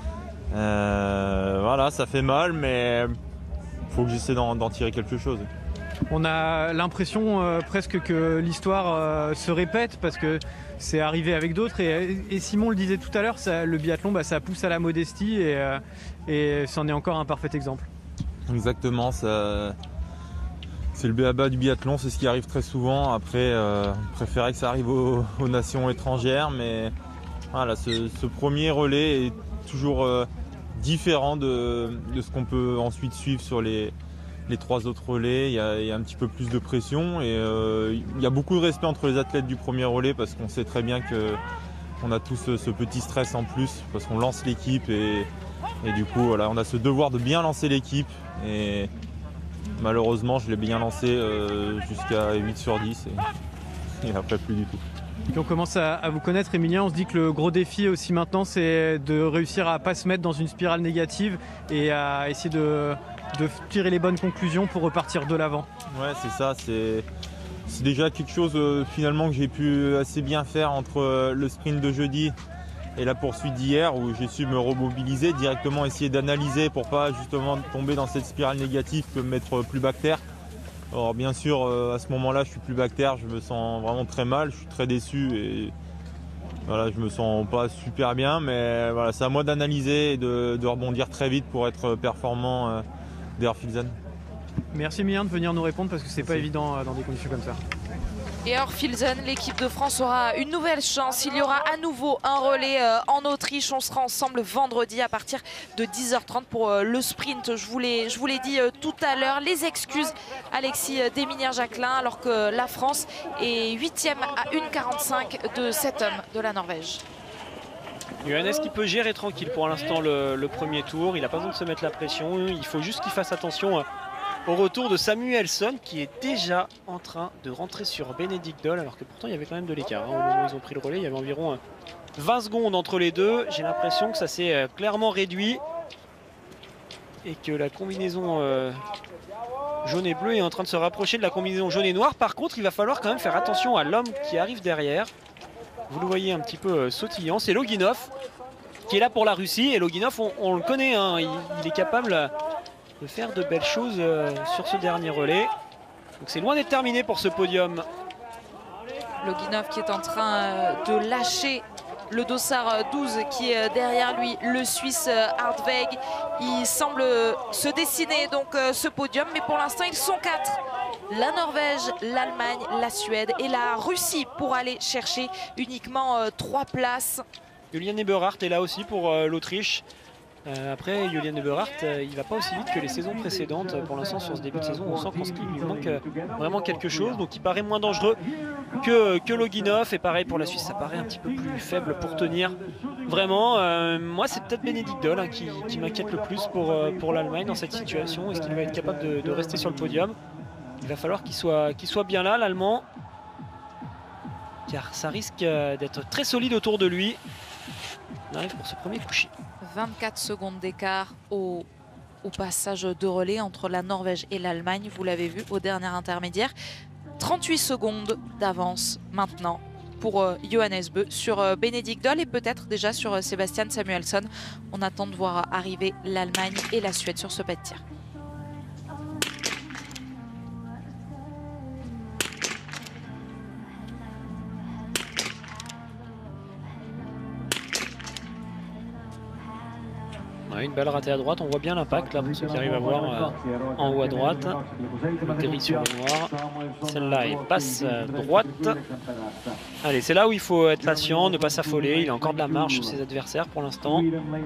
Voilà, ça fait mal, mais il faut que j'essaie d'en tirer quelque chose. On a l'impression presque que l'histoire se répète parce que c'est arrivé avec d'autres et Simon le disait tout à l'heure, le biathlon ça pousse à la modestie et c'en est encore un parfait exemple. Exactement, c'est le b.a.-ba du biathlon, c'est ce qui arrive très souvent. Après, on préférait que ça arrive aux nations étrangères, mais voilà, ce premier relais est toujours différent de ce qu'on peut ensuite suivre sur les 3 autres relais. Il y a un petit peu plus de pression et il y a beaucoup de respect entre les athlètes du premier relais parce qu'on sait très bien qu'on a tous ce petit stress en plus parce qu'on lance l'équipe et du coup voilà, on a ce devoir de bien lancer l'équipe et malheureusement je l'ai bien lancé jusqu'à 8 sur 10 et après plus du tout. Et on commence à vous connaître, Émilien. On se dit que le gros défi aussi maintenant, c'est de réussir à ne pas se mettre dans une spirale négative et à essayer de tirer les bonnes conclusions pour repartir de l'avant. Ouais, c'est ça. C'est déjà quelque chose finalement que j'ai pu assez bien faire entre le sprint de jeudi et la poursuite d'hier où j'ai su me remobiliser, directement essayer d'analyser pour pas justement tomber dans cette spirale négative que me mettre plus bas que terre. Alors bien sûr, à ce moment-là, je suis plus bactère, je me sens vraiment très mal, je suis très déçu et voilà, je me sens pas super bien, mais voilà, c'est à moi d'analyser et de rebondir très vite pour être performant derrière Filzen. Merci Émilien de venir nous répondre parce que c'est pas évident dans des conditions comme ça. Et alors Filzen, l'équipe de France aura une nouvelle chance. Il y aura à nouveau un relais en Autriche. On sera ensemble vendredi à partir de 10h30 pour le sprint. Je vous l'ai dit tout à l'heure. Les excuses Alexis Desminières-Jacquelin alors que la France est 8e à 1,45 de cet homme de la Norvège. Johannes qui peut gérer tranquille pour l'instant le premier tour. Il n'a pas besoin de se mettre la pression. Il faut juste qu'il fasse attention au retour de Samuelsson qui est déjà en train de rentrer sur Benedict Doll, alors que pourtant il y avait quand même de l'écart. Au moment où ils ont pris le relais, il y avait environ 20 secondes entre les deux. J'ai l'impression que ça s'est clairement réduit et que la combinaison jaune et bleu est en train de se rapprocher de la combinaison jaune et noire. Par contre, il va falloir quand même faire attention à l'homme qui arrive derrière. Vous le voyez un petit peu sautillant, c'est Loginov qui est là pour la Russie. Et Loginov, on le connaît, hein, il est capable de faire de belles choses sur ce dernier relais. Donc c'est loin d'être terminé pour ce podium. Loginov qui est en train de lâcher le dossard 12 qui est derrière lui, le Suisse Hartweg. Il semble se dessiner donc ce podium, mais pour l'instant ils sont 4. La Norvège, l'Allemagne, la Suède et la Russie pour aller chercher uniquement 3 places. Julian Eberhardt est là aussi pour l'Autriche. Après, Julian Eberhardt, il ne va pas aussi vite que les saisons précédentes. Pour l'instant, sur ce début de saison, on sent qu'en ski, il lui manque vraiment quelque chose. Donc il paraît moins dangereux que Loginov. Et pareil pour la Suisse, ça paraît un petit peu plus faible pour tenir. Vraiment, moi, c'est peut-être Benedict Doll hein, qui m'inquiète le plus pour l'Allemagne dans cette situation. Est-ce qu'il va être capable de rester sur le podium? Il va falloir qu'il soit bien là, l'Allemand. Car ça risque d'être très solide autour de lui. On arrive pour ce premier coucher. 24 secondes d'écart au passage de relais entre la Norvège et l'Allemagne, vous l'avez vu au dernier intermédiaire. 38 secondes d'avance maintenant pour Johannes Bö sur Benedict Doll et peut-être déjà sur Sebastian Samuelsson. On attend de voir arriver l'Allemagne et la Suède sur ce pas de tir. Une balle ratée à droite, on voit bien l'impact là pour ceux qui arrivent à voir en haut à droite. Il atterrit sur le noir. Celle-là est passe droite. Allez, c'est là où il faut être patient, ne pas s'affoler. Il a encore de la marge sur ses adversaires pour l'instant.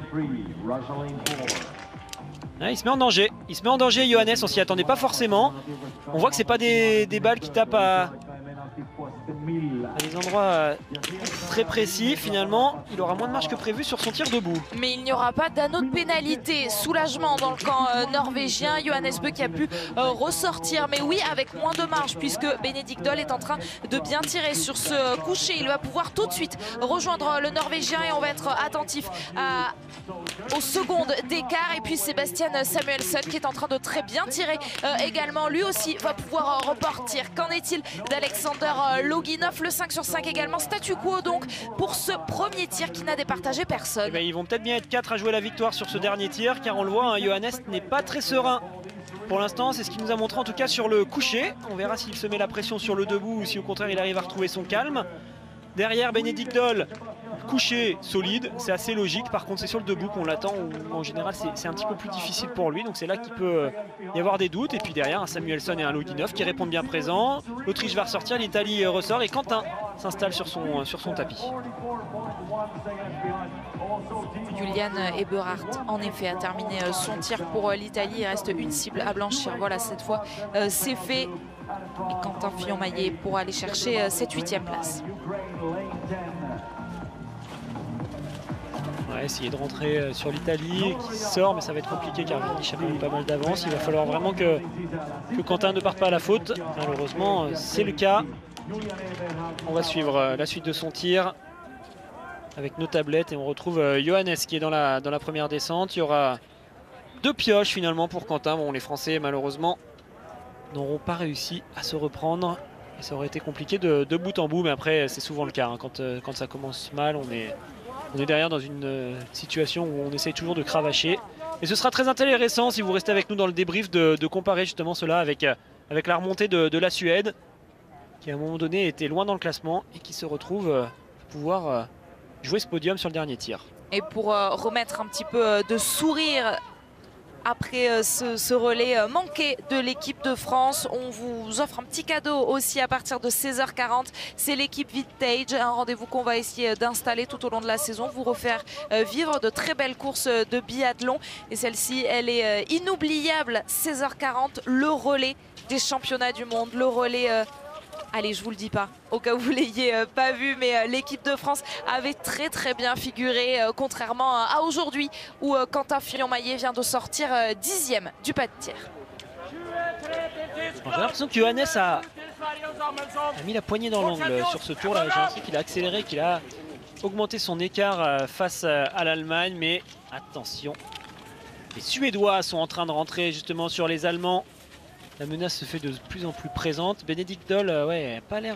Il se met en danger. Il se met en danger, Johannes. On s'y attendait pas forcément. On voit que c'est pas des balles qui tapent à des endroits très précis. Finalement, il aura moins de marge que prévu sur son tir debout. Mais il n'y aura pas d'anneau de pénalité. Soulagement dans le camp norvégien. Johannes Bö qui a pu ressortir. Mais oui, avec moins de marge puisque Benedict Doll est en train de bien tirer sur ce coucher. Il va pouvoir tout de suite rejoindre le norvégien et on va être attentif aux secondes d'écart. Et puis Sebastian Samuelsson qui est en train de très bien tirer également. Lui aussi va pouvoir repartir. Qu'en est-il d'Alexander Loginov? Le 5 sur 5 également. Statu quo donc pour ce premier tir qui n'a départagé personne. Eh bien, ils vont peut-être bien être 4 à jouer la victoire sur ce dernier tir car on le voit, hein, Johannes n'est pas très serein. Pour l'instant, c'est ce qu'il nous a montré en tout cas sur le coucher. On verra s'il se met la pression sur le debout ou si au contraire il arrive à retrouver son calme. Derrière, Benedict Doll, couché solide, c'est assez logique. Par contre, c'est sur le debout qu'on l'attend où en général c'est un petit peu plus difficile pour lui. Donc c'est là qu'il peut y avoir des doutes. Et puis derrière, un Samuelsson et un Loginov qui répondent bien présents. L'Autriche va ressortir, l'Italie ressort et Quentin s'installe sur son tapis. Julian Eberhardt en effet a terminé son tir pour l'Italie. Il reste une cible à blanchir. Voilà, cette fois c'est fait. Et Quentin Fillon-Maillet pour aller chercher cette 8e place. Ouais, essayer de rentrer sur l'Italie qui sort, mais ça va être compliqué car Vinich a quand même pas mal d'avance. Il va falloir vraiment que Quentin ne parte pas à la faute. Malheureusement, c'est le cas. On va suivre la suite de son tir avec nos tablettes et on retrouve Johannes qui est dans la première descente. Il y aura 2 pioches finalement pour Quentin. Bon, les Français malheureusement n'auront pas réussi à se reprendre et ça aurait été compliqué de bout en bout, mais après c'est souvent le cas hein. Quand ça commence mal, on est derrière dans une situation où on essaye toujours de cravacher. Et ce sera très intéressant si vous restez avec nous dans le débrief de comparer justement cela avec la remontée de la Suède qui à un moment donné était loin dans le classement et qui se retrouve pouvoir jouer ce podium sur le dernier tir. Et pour remettre un petit peu de sourire après ce relais manqué de l'équipe de France. On vous offre un petit cadeau aussi à partir de 16h40. C'est l'équipe Vintage, un rendez-vous qu'on va essayer d'installer tout au long de la saison, vous refaire vivre de très belles courses de biathlon. Et celle-ci, elle est inoubliable. 16h40, le relais des championnats du monde, le relais... Allez, je vous le dis pas, au cas où vous l'ayez pas vu, mais l'équipe de France avait très bien figuré, contrairement à aujourd'hui, où Quentin Fillon-Maillet vient de sortir 10e du pas de tir. J'ai l'impression que Johannes a mis la poignée dans l'angle sur ce tour-là. J'ai l'impression qu'il a accéléré, qu'il a augmenté son écart face à l'Allemagne, mais attention, les Suédois sont en train de rentrer justement sur les Allemands. La menace se fait de plus en plus présente. Benedikt Doll, ouais, n'a pas l'air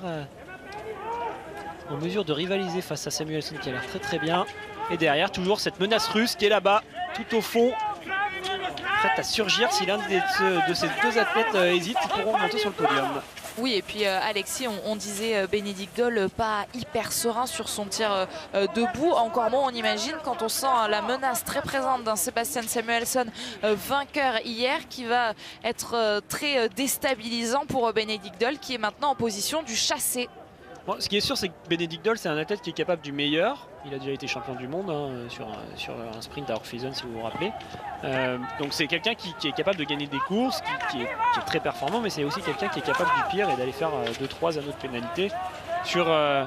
en mesure de rivaliser face à Samuelsson qui a l'air très bien. Et derrière, toujours cette menace russe qui est là-bas, tout au fond, prête à surgir. Si l'un de ces deux athlètes hésite, ils pourront monter sur le podium. Oui, et puis Alexis, on disait Benedikt Doll pas hyper serein sur son tir debout. Encore moins, on imagine, quand on sent la menace très présente d'un Sebastian Samuelsson vainqueur hier, qui va être très déstabilisant pour Benedikt Doll, qui est maintenant en position du chassé. Bon, ce qui est sûr, c'est que Benedikt Doll, c'est un athlète qui est capable du meilleur. Il a déjà été champion du monde hein, sur un sprint à Orpheusden, si vous vous rappelez. Donc c'est quelqu'un qui est capable de gagner des courses, qui est très performant, mais c'est aussi quelqu'un qui est capable du pire et d'aller faire 2-3 anneaux de pénalité sur un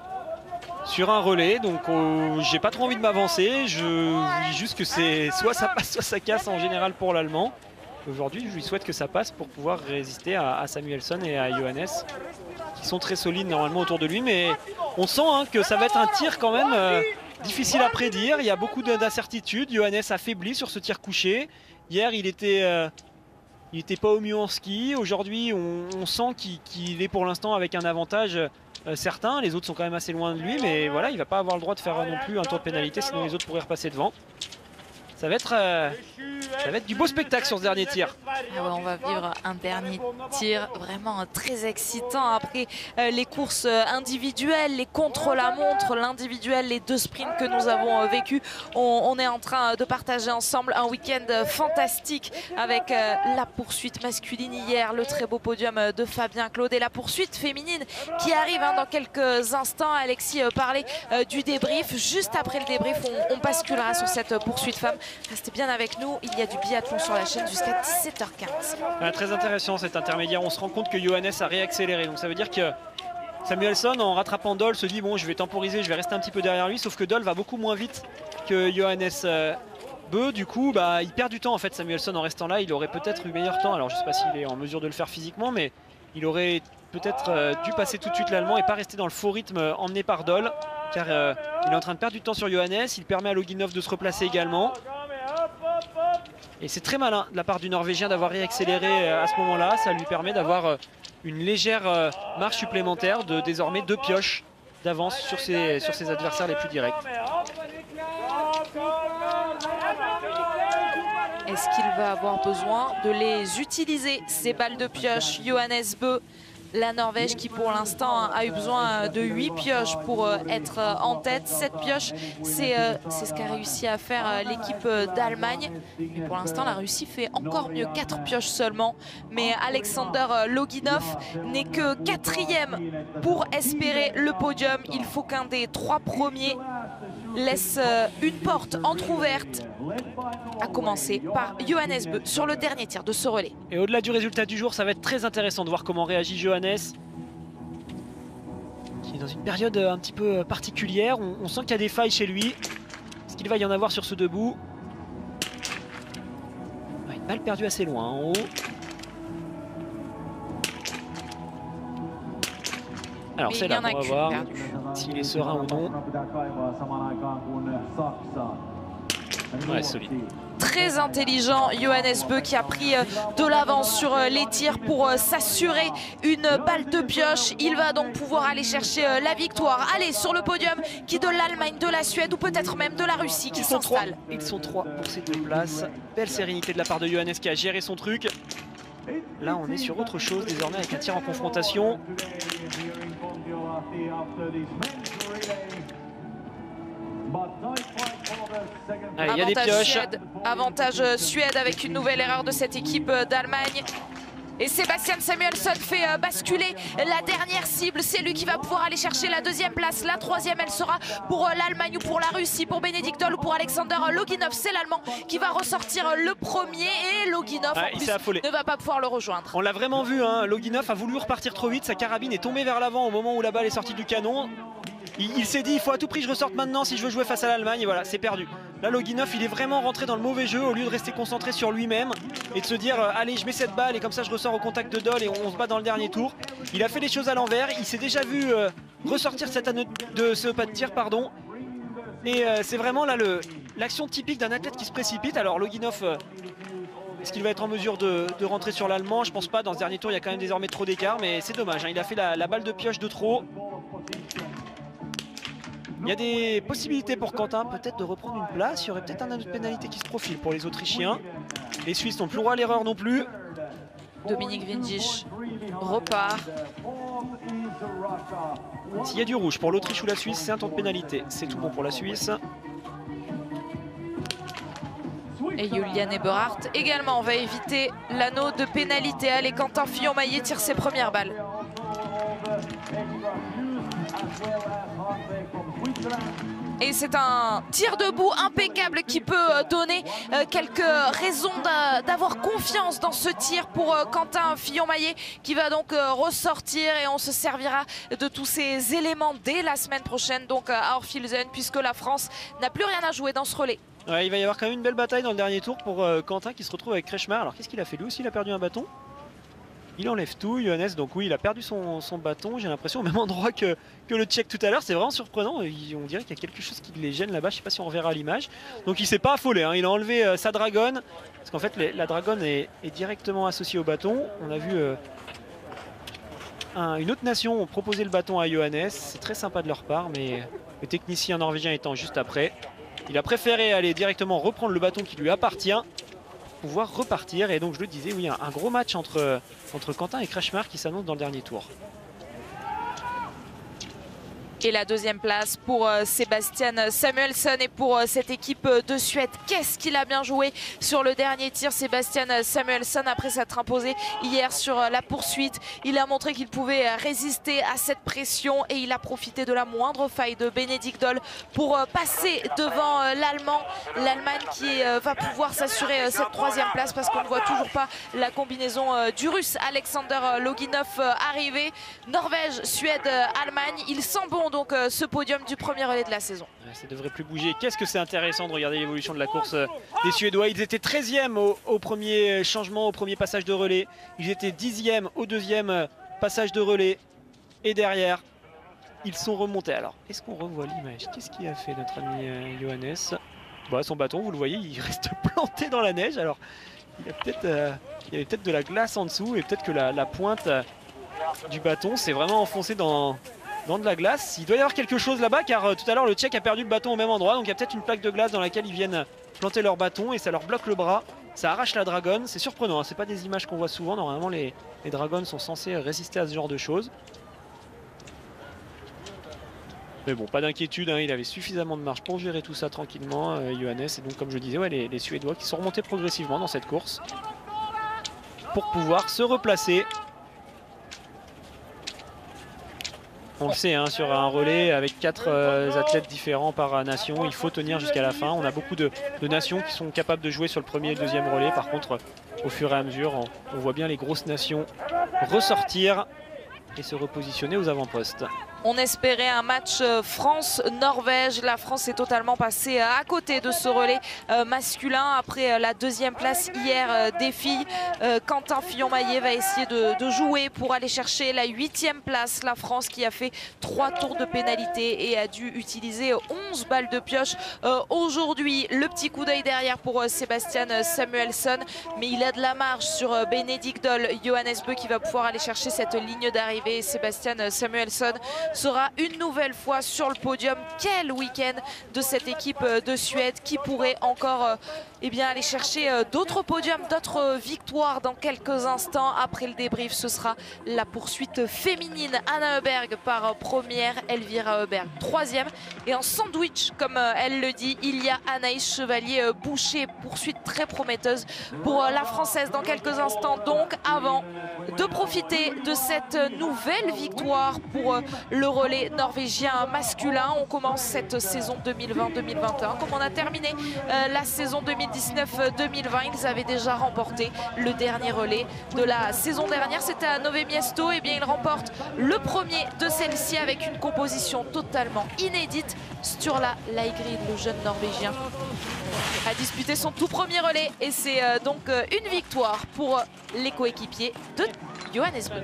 relais. Donc j'ai pas trop envie de m'avancer. Je vous dis juste que c'est soit ça passe, soit ça casse en général pour l'Allemand. Aujourd'hui, je lui souhaite que ça passe pour pouvoir résister à Samuelsson et à Johannes, qui sont très solides normalement autour de lui, mais on sent hein, que ça va être un tir quand même difficile à prédire. Il y a beaucoup d'incertitudes. Johannes affaibli sur ce tir couché. Hier, il était pas au mieux en ski. Aujourd'hui, on sent qu'il est pour l'instant avec un avantage certain. Les autres sont quand même assez loin de lui, mais voilà, il va pas avoir le droit de faire non plus un tour de pénalité, sinon les autres pourraient repasser devant. Ça va être du beau spectacle sur ce dernier tir. Ah ouais, on va vivre un dernier tir vraiment très excitant après les courses individuelles, les contre-la-montre, l'individuel, les deux sprints que nous avons vécus. On est en train de partager ensemble un week-end fantastique avec la poursuite masculine hier, le très beau podium de Fabien Claude et la poursuite féminine qui arrive hein, dans quelques instants. Alexis parlait du débrief. Juste après le débrief, on basculera sur cette poursuite femme. Restez bien avec nous, il y a du biathlon sur la chaîne jusqu'à 17h15. Très intéressant cet intermédiaire, on se rend compte que Johannes a réaccéléré, donc ça veut dire que Samuelsson en rattrapant Doll se dit bon je vais temporiser, je vais rester un petit peu derrière lui, sauf que Doll va beaucoup moins vite que Johannes Bö, du coup bah, il perd du temps en fait Samuelsson en restant là, il aurait peut-être eu meilleur temps, alors je sais pas s'il est en mesure de le faire physiquement, mais il aurait peut-être dû passer tout de suite l'Allemand et pas rester dans le faux rythme emmené par Doll, car il est en train de perdre du temps sur Johannes, il permet à Loginov de se replacer également. Et c'est très malin de la part du Norvégien d'avoir réaccéléré à ce moment-là. Ça lui permet d'avoir une légère marge supplémentaire de désormais 2 pioches d'avance sur ses adversaires les plus directs. Est-ce qu'il va avoir besoin de les utiliser, ces balles de pioche? Johannes Bö, la Norvège qui pour l'instant a eu besoin de 8 pioches pour être en tête. 7 pioches, c'est ce qu'a réussi à faire l'équipe d'Allemagne. Mais pour l'instant, la Russie fait encore mieux, 4 pioches seulement. Mais Alexander Loginov n'est que 4e pour espérer le podium. Il faut qu'un des 3 premiers laisse une porte entrouverte, à commencer par Johannes Bö sur le dernier tir de ce relais. Et au-delà du résultat du jour, ça va être très intéressant de voir comment réagit Johannes, qui est dans une période un petit peu particulière. On sent qu'il y a des failles chez lui. Est-ce qu'il va y en avoir sur ce debout? Une balle perdue assez loin en haut. Alors c'est là, on va voir s'il est serein ou non. Ouais, solide. Très intelligent, Johannes Bö qui a pris de l'avance sur les tirs pour s'assurer une balle de pioche. Il va donc pouvoir aller chercher la victoire. Allez, sur le podium, qui de l'Allemagne, de la Suède ou peut-être même de la Russie qui s'installe. Ils sont 3 pour ces 2 places. Belle sérénité de la part de Johannes qui a géré son truc. Là, on est sur autre chose désormais avec un tir en confrontation. Allez, il y a des pioches. Avantage Suède avec une nouvelle erreur de cette équipe d'Allemagne. Et Sebastian Samuelsson fait basculer la dernière cible. C'est lui qui va pouvoir aller chercher la deuxième place. La troisième, elle sera pour l'Allemagne ou pour la Russie, pour Benedikt Doll ou pour Alexander Loginov. C'est l'Allemand qui va ressortir le premier. Et Loginov en plus, ne va pas pouvoir le rejoindre. On l'a vraiment vu, hein. Loginov a voulu repartir trop vite. Sa carabine est tombée vers l'avant au moment où la balle est sortie du canon. Il s'est dit, il faut à tout prix que je ressorte maintenant si je veux jouer face à l'Allemagne. Et voilà, c'est perdu. Là, Loginov, il est vraiment rentré dans le mauvais jeu au lieu de rester concentré sur lui-même et de se dire, allez, je mets cette balle et comme ça je ressors au contact de Doll et on se bat dans le dernier tour. Il a fait les choses à l'envers. Il s'est déjà vu ressortir cette anneau de ce pas de tir, pardon. Et c'est vraiment là l'action typique d'un athlète qui se précipite. Alors Loginov, est-ce qu'il va être en mesure de rentrer sur l'Allemand? Je pense pas. Dans ce dernier tour, il y a quand même désormais trop d'écart, mais c'est dommage, hein. Il a fait la balle de pioche de trop. Il y a des possibilités pour Quentin peut-être de reprendre une place. Il y aurait peut-être un anneau de pénalité qui se profile pour les Autrichiens. Les Suisses n'ont plus le droit à l'erreur non plus. Dominique Windisch repart. S'il y a du rouge pour l'Autriche ou la Suisse, c'est un tour de pénalité. C'est tout bon pour la Suisse. Et Julian Eberhardt également va éviter l'anneau de pénalité. Allez, Quentin Fillon-Maillet tire ses premières balles. Et c'est un tir debout impeccable qui peut donner quelques raisons d'avoir confiance dans ce tir pour Quentin Fillon-Maillet qui va donc ressortir et on se servira de tous ces éléments dès la semaine prochaine donc à Orphilsen puisque la France n'a plus rien à jouer dans ce relais. Ouais, il va y avoir quand même une belle bataille dans le dernier tour pour Quentin qui se retrouve avec Kretschmar. Alors qu'est-ce qu'il a fait lui aussi? Il a perdu un bâton. Il enlève tout, Johannes, donc oui, il a perdu son bâton, j'ai l'impression, au même endroit que le Tchèque tout à l'heure. C'est vraiment surprenant, on dirait qu'il y a quelque chose qui les gêne là-bas, je ne sais pas si on reverra l'image. Donc il ne s'est pas affolé, hein. Il a enlevé sa dragonne, parce qu'en fait la dragonne est directement associée au bâton. On a vu une autre nation proposer le bâton à Johannes, c'est très sympa de leur part, mais le technicien norvégien étant juste après, il a préféré aller directement reprendre le bâton qui lui appartient, pouvoir repartir. Et donc je le disais, oui, un gros match entre Quentin et Kretschmar qui s'annonce dans le dernier tour. Et la deuxième place pour Sebastian Samuelsson et pour cette équipe de Suède. Qu'est-ce qu'il a bien joué sur le dernier tir, Sebastian Samuelsson, après s'être imposé hier sur la poursuite. Il a montré qu'il pouvait résister à cette pression et il a profité de la moindre faille de Benedikt Doll pour passer devant l'Allemand. L'Allemagne qui va pouvoir s'assurer cette troisième place parce qu'on ne voit toujours pas la combinaison du Russe Alexander Loginov arriver. Norvège, Suède, Allemagne, il sent bon donc ce podium du premier relais de la saison. Ça devrait plus bouger. Qu'est-ce que c'est intéressant de regarder l'évolution de la course des Suédois. Ils étaient 13e au premier changement, au premier passage de relais. Ils étaient 10e au deuxième passage de relais. Et derrière, ils sont remontés. Alors, est-ce qu'on revoit l'image? Qu'est-ce qu'il a fait notre ami Johannes? Bah, son bâton, vous le voyez, il reste planté dans la neige. Alors, il y avait peut-être de la glace en dessous et peut-être que la pointe du bâton s'est vraiment enfoncée dans de la glace. Il doit y avoir quelque chose là-bas car tout à l'heure le Tchèque a perdu le bâton au même endroit, donc il y a peut-être une plaque de glace dans laquelle ils viennent planter leur bâton et ça leur bloque le bras, ça arrache la dragonne. C'est surprenant, hein. C'est pas des images qu'on voit souvent. Normalement les dragones sont censés résister à ce genre de choses, mais bon, pas d'inquiétude, hein. Il avait suffisamment de marge pour gérer tout ça tranquillement, Johannes. Et donc comme je disais, ouais, les Suédois qui sont remontés progressivement dans cette course pour pouvoir se replacer. On le sait, hein, sur un relais avec 4 athlètes différents par nation, il faut tenir jusqu'à la fin. On a beaucoup de nations qui sont capables de jouer sur le premier et le deuxième relais. Par contre, au fur et à mesure, on voit bien les grosses nations ressortir et se repositionner aux avant-postes. On espérait un match France-Norvège. La France est totalement passée à côté de ce relais masculin après la deuxième place hier des filles. Quentin Fillon-Maillet va essayer de jouer pour aller chercher la 8e place. La France qui a fait 3 tours de pénalité et a dû utiliser 11 balles de pioche aujourd'hui. Le petit coup d'œil derrière pour Sebastian Samuelsson, mais il a de la marge sur Benedikt Doll. Johannes Bö qui va pouvoir aller chercher cette ligne d'arrivée. Sebastian Samuelsson sera une nouvelle fois sur le podium. Quel week-end de cette équipe de Suède qui pourrait encore eh bien, aller chercher d'autres podiums, d'autres victoires dans quelques instants. Après le débrief, ce sera la poursuite féminine. Anna Heuberg par première, Elvira Heuberg troisième. Et en sandwich, comme elle le dit, il y a Anaïs Chevalier-Boucher. Poursuite très prometteuse pour la Française dans quelques instants. Donc, avant de profiter de cette nouvelle victoire pour le relais norvégien masculin, on commence cette saison 2020-2021. Comme on a terminé la saison 2019-2020, ils avaient déjà remporté le dernier relais de la saison dernière. C'était à Nové Miesto. Et bien, ils remportent le premier de celle-ci avec une composition totalement inédite. Sturla Leigrid, le jeune Norvégien, a disputé son tout premier relais. Et c'est donc une victoire pour les coéquipiers de Johannes Bö.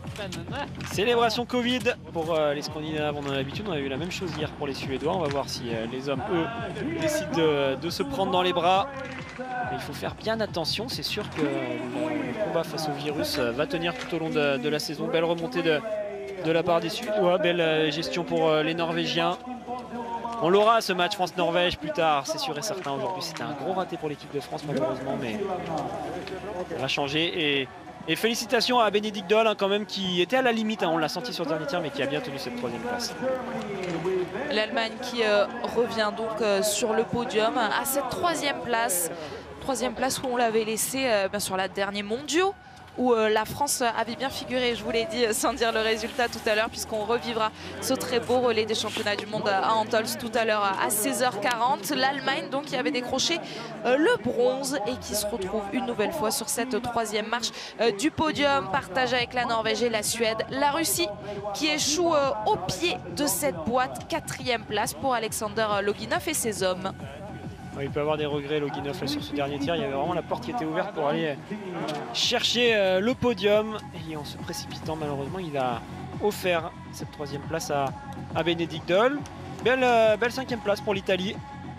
Célébration Covid pour les Scandinaves, on en a l'habitude, on a eu la même chose hier pour les Suédois. On va voir si les hommes, eux, décident de se prendre dans les bras. Mais il faut faire bien attention, c'est sûr que le combat face au virus va tenir tout au long de la saison. Belle remontée de la part des Suédois, belle gestion pour les Norvégiens. On l'aura ce match France-Norvège plus tard, c'est sûr et certain. Aujourd'hui c'était un gros raté pour l'équipe de France malheureusement, mais ça va changer. Et félicitations à Bénédicte Doll quand même, qui était à la limite, on l'a senti sur le dernier tir, mais qui a bien tenu cette troisième place. L'Allemagne qui revient donc sur le podium à cette troisième place où on l'avait laissé sur la dernière mondiaux, où la France avait bien figuré, je vous l'ai dit sans dire le résultat tout à l'heure, puisqu'on revivra ce très beau relais des championnats du monde à Antols tout à l'heure à 16h40. L'Allemagne donc qui avait décroché le bronze et qui se retrouve une nouvelle fois sur cette troisième marche du podium, partage avec la Norvège et la Suède. La Russie qui échoue au pied de cette boîte, quatrième place pour Alexander Loginov et ses hommes. Il peut avoir des regrets, Loginov, sur ce dernier tir. Il y avait vraiment la porte qui était ouverte pour aller chercher le podium. Et en se précipitant, malheureusement, il a offert cette troisième place à Bénédicte Doll. Belle cinquième place pour l'Italie.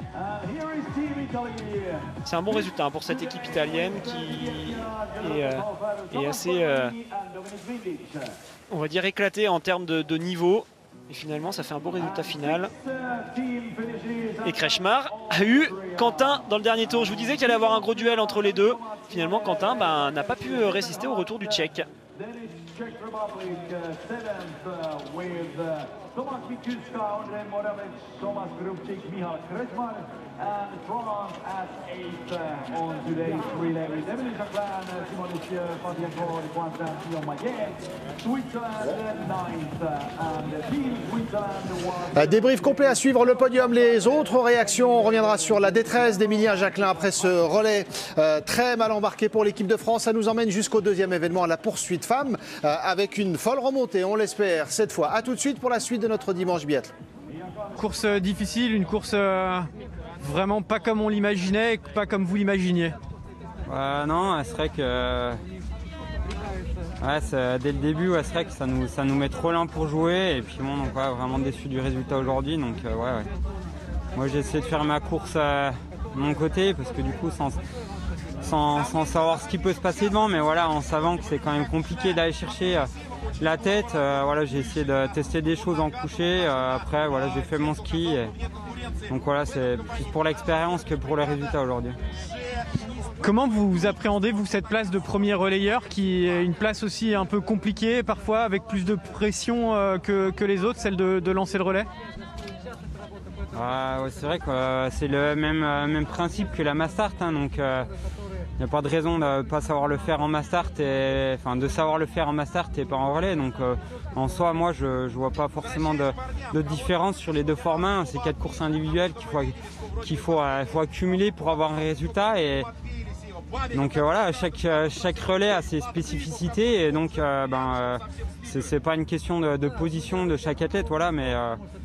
C'est un bon résultat pour cette équipe italienne qui est assez, on va dire, éclatée en termes de niveau. Et finalement, ça fait un beau résultat final. Et Kretschmar a eu Quentin dans le dernier tour. Je vous disais qu'il allait y avoir un gros duel entre les deux. Finalement, Quentin n'a pas pu résister au retour du Tchèque. Débrief complet à suivre, le podium, les autres réactions. On reviendra sur la détresse d'Emilien Jacquelin après ce relais très mal embarqué pour l'équipe de France. Ça nous emmène jusqu'au deuxième événement, la poursuite femme, avec une folle remontée, on l'espère cette fois. A tout de suite pour la suite de notre dimanche biathlon. Course difficile, une course vraiment pas comme on l'imaginait, pas comme vous l'imaginiez. Non, c'est vrai que dès le début, c'est vrai que ça nous met trop lent pour jouer. Et puis bon, donc, vraiment déçu du résultat aujourd'hui. Donc moi j'ai essayé de faire ma course de mon côté, parce que du coup sans savoir ce qui peut se passer devant, mais voilà, en savant que c'est quand même compliqué d'aller chercher la tête, j'ai essayé de tester des choses en coucher. Après j'ai fait mon ski. Donc voilà, c'est plus pour l'expérience que pour le résultat aujourd'hui. Comment vous appréhendez cette place de premier relayeur, qui est une place aussi un peu compliquée parfois, avec plus de pression que les autres, celle de lancer le relais? C'est vrai que c'est le même principe que la Mastart, donc il n'y a pas de raison de ne pas savoir le faire en Mastart, de savoir le faire en Mastart et pas en relais. Donc en soi, moi je vois pas forcément de différence sur les deux formats. C'est 4 courses individuelles qu'il faut accumuler pour avoir un résultat. Et donc chaque relais a ses spécificités, et donc c'est pas une question de position de chaque athlète, mais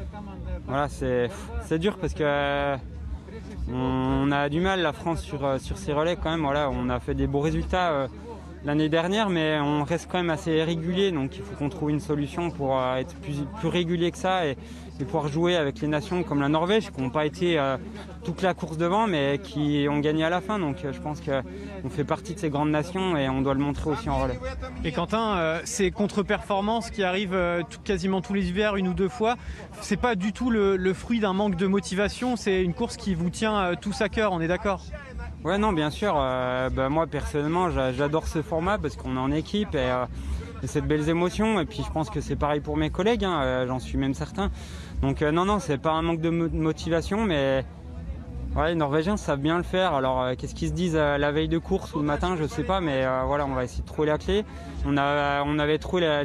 c'est dur parce que on a du mal, la France, sur ces relais quand même. On a fait des beaux résultats l'année dernière, mais on reste quand même assez régulier, donc il faut qu'on trouve une solution pour être plus régulier que ça et pouvoir jouer avec les nations comme la Norvège, qui n'ont pas été toute la course devant, mais qui ont gagné à la fin. Donc je pense qu'on fait partie de ces grandes nations et on doit le montrer aussi en relais. Et Quentin, ces contre-performances qui arrivent quasiment tous les hivers, 1 ou 2 fois, c'est pas du tout le fruit d'un manque de motivation, c'est une course qui vous tient tous à cœur, on est d'accord? Ouais, non, bien sûr. Moi, personnellement, j'adore ce format parce qu'on est en équipe et c'est de belles émotions. Et puis, je pense que c'est pareil pour mes collègues, hein, j'en suis même certain. Donc, non, c'est pas un manque de motivation, mais ouais, les Norvégiens savent bien le faire. Alors, qu'est-ce qu'ils se disent la veille de course ou le matin, je sais pas, mais voilà, on va essayer de trouver la clé. On avait trouvé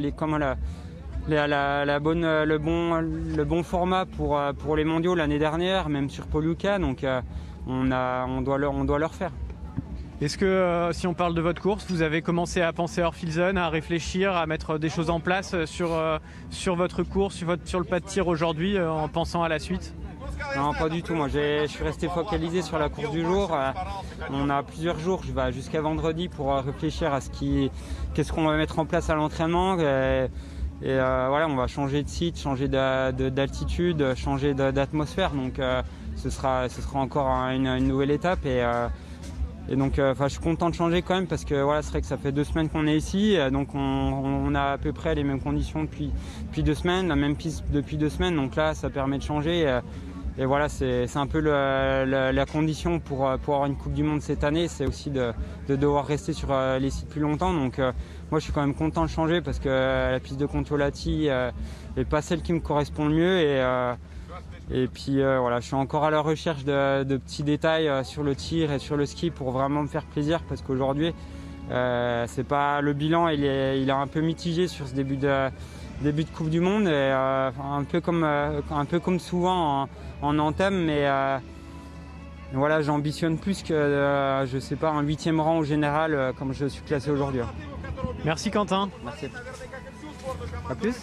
le bon format pour les mondiaux l'année dernière, même sur Paul-Lucas, donc on doit leur faire. Est-ce que si on parle de votre course, vous avez commencé à penser hors field zone, à réfléchir, à mettre des choses en place sur votre course, sur le pas de tir aujourd'hui, en pensant à la suite? Non, pas du tout. Moi, je suis resté focalisé sur la course du jour. On a plusieurs jours, je vais jusqu'à vendredi pour réfléchir à qu'est-ce qu'on va mettre en place à l'entraînement. Et voilà, on va changer de site, changer d'altitude, changer d'atmosphère. Donc ce sera encore une nouvelle étape. Et donc je suis content de changer quand même parce que voilà, c'est vrai que ça fait 2 semaines qu'on est ici. Donc on a à peu près les mêmes conditions depuis 2 semaines, la même piste depuis 2 semaines. Donc là, ça permet de changer. Et voilà, c'est un peu la condition pour avoir une Coupe du Monde cette année. C'est aussi de devoir rester sur les sites plus longtemps. Donc moi, je suis quand même content de changer parce que la piste de Kontiolahti n'est pas celle qui me correspond le mieux. Et puis voilà, je suis encore à la recherche de petits détails sur le tir et sur le ski pour vraiment me faire plaisir parce qu'aujourd'hui, c'est pas le bilan, il est un peu mitigé sur ce début de Coupe du Monde, et, un peu comme souvent en entame, mais voilà, j'ambitionne plus que je sais pas, un 8e rang au général comme je suis classé aujourd'hui. Merci Quentin. Merci. À plus.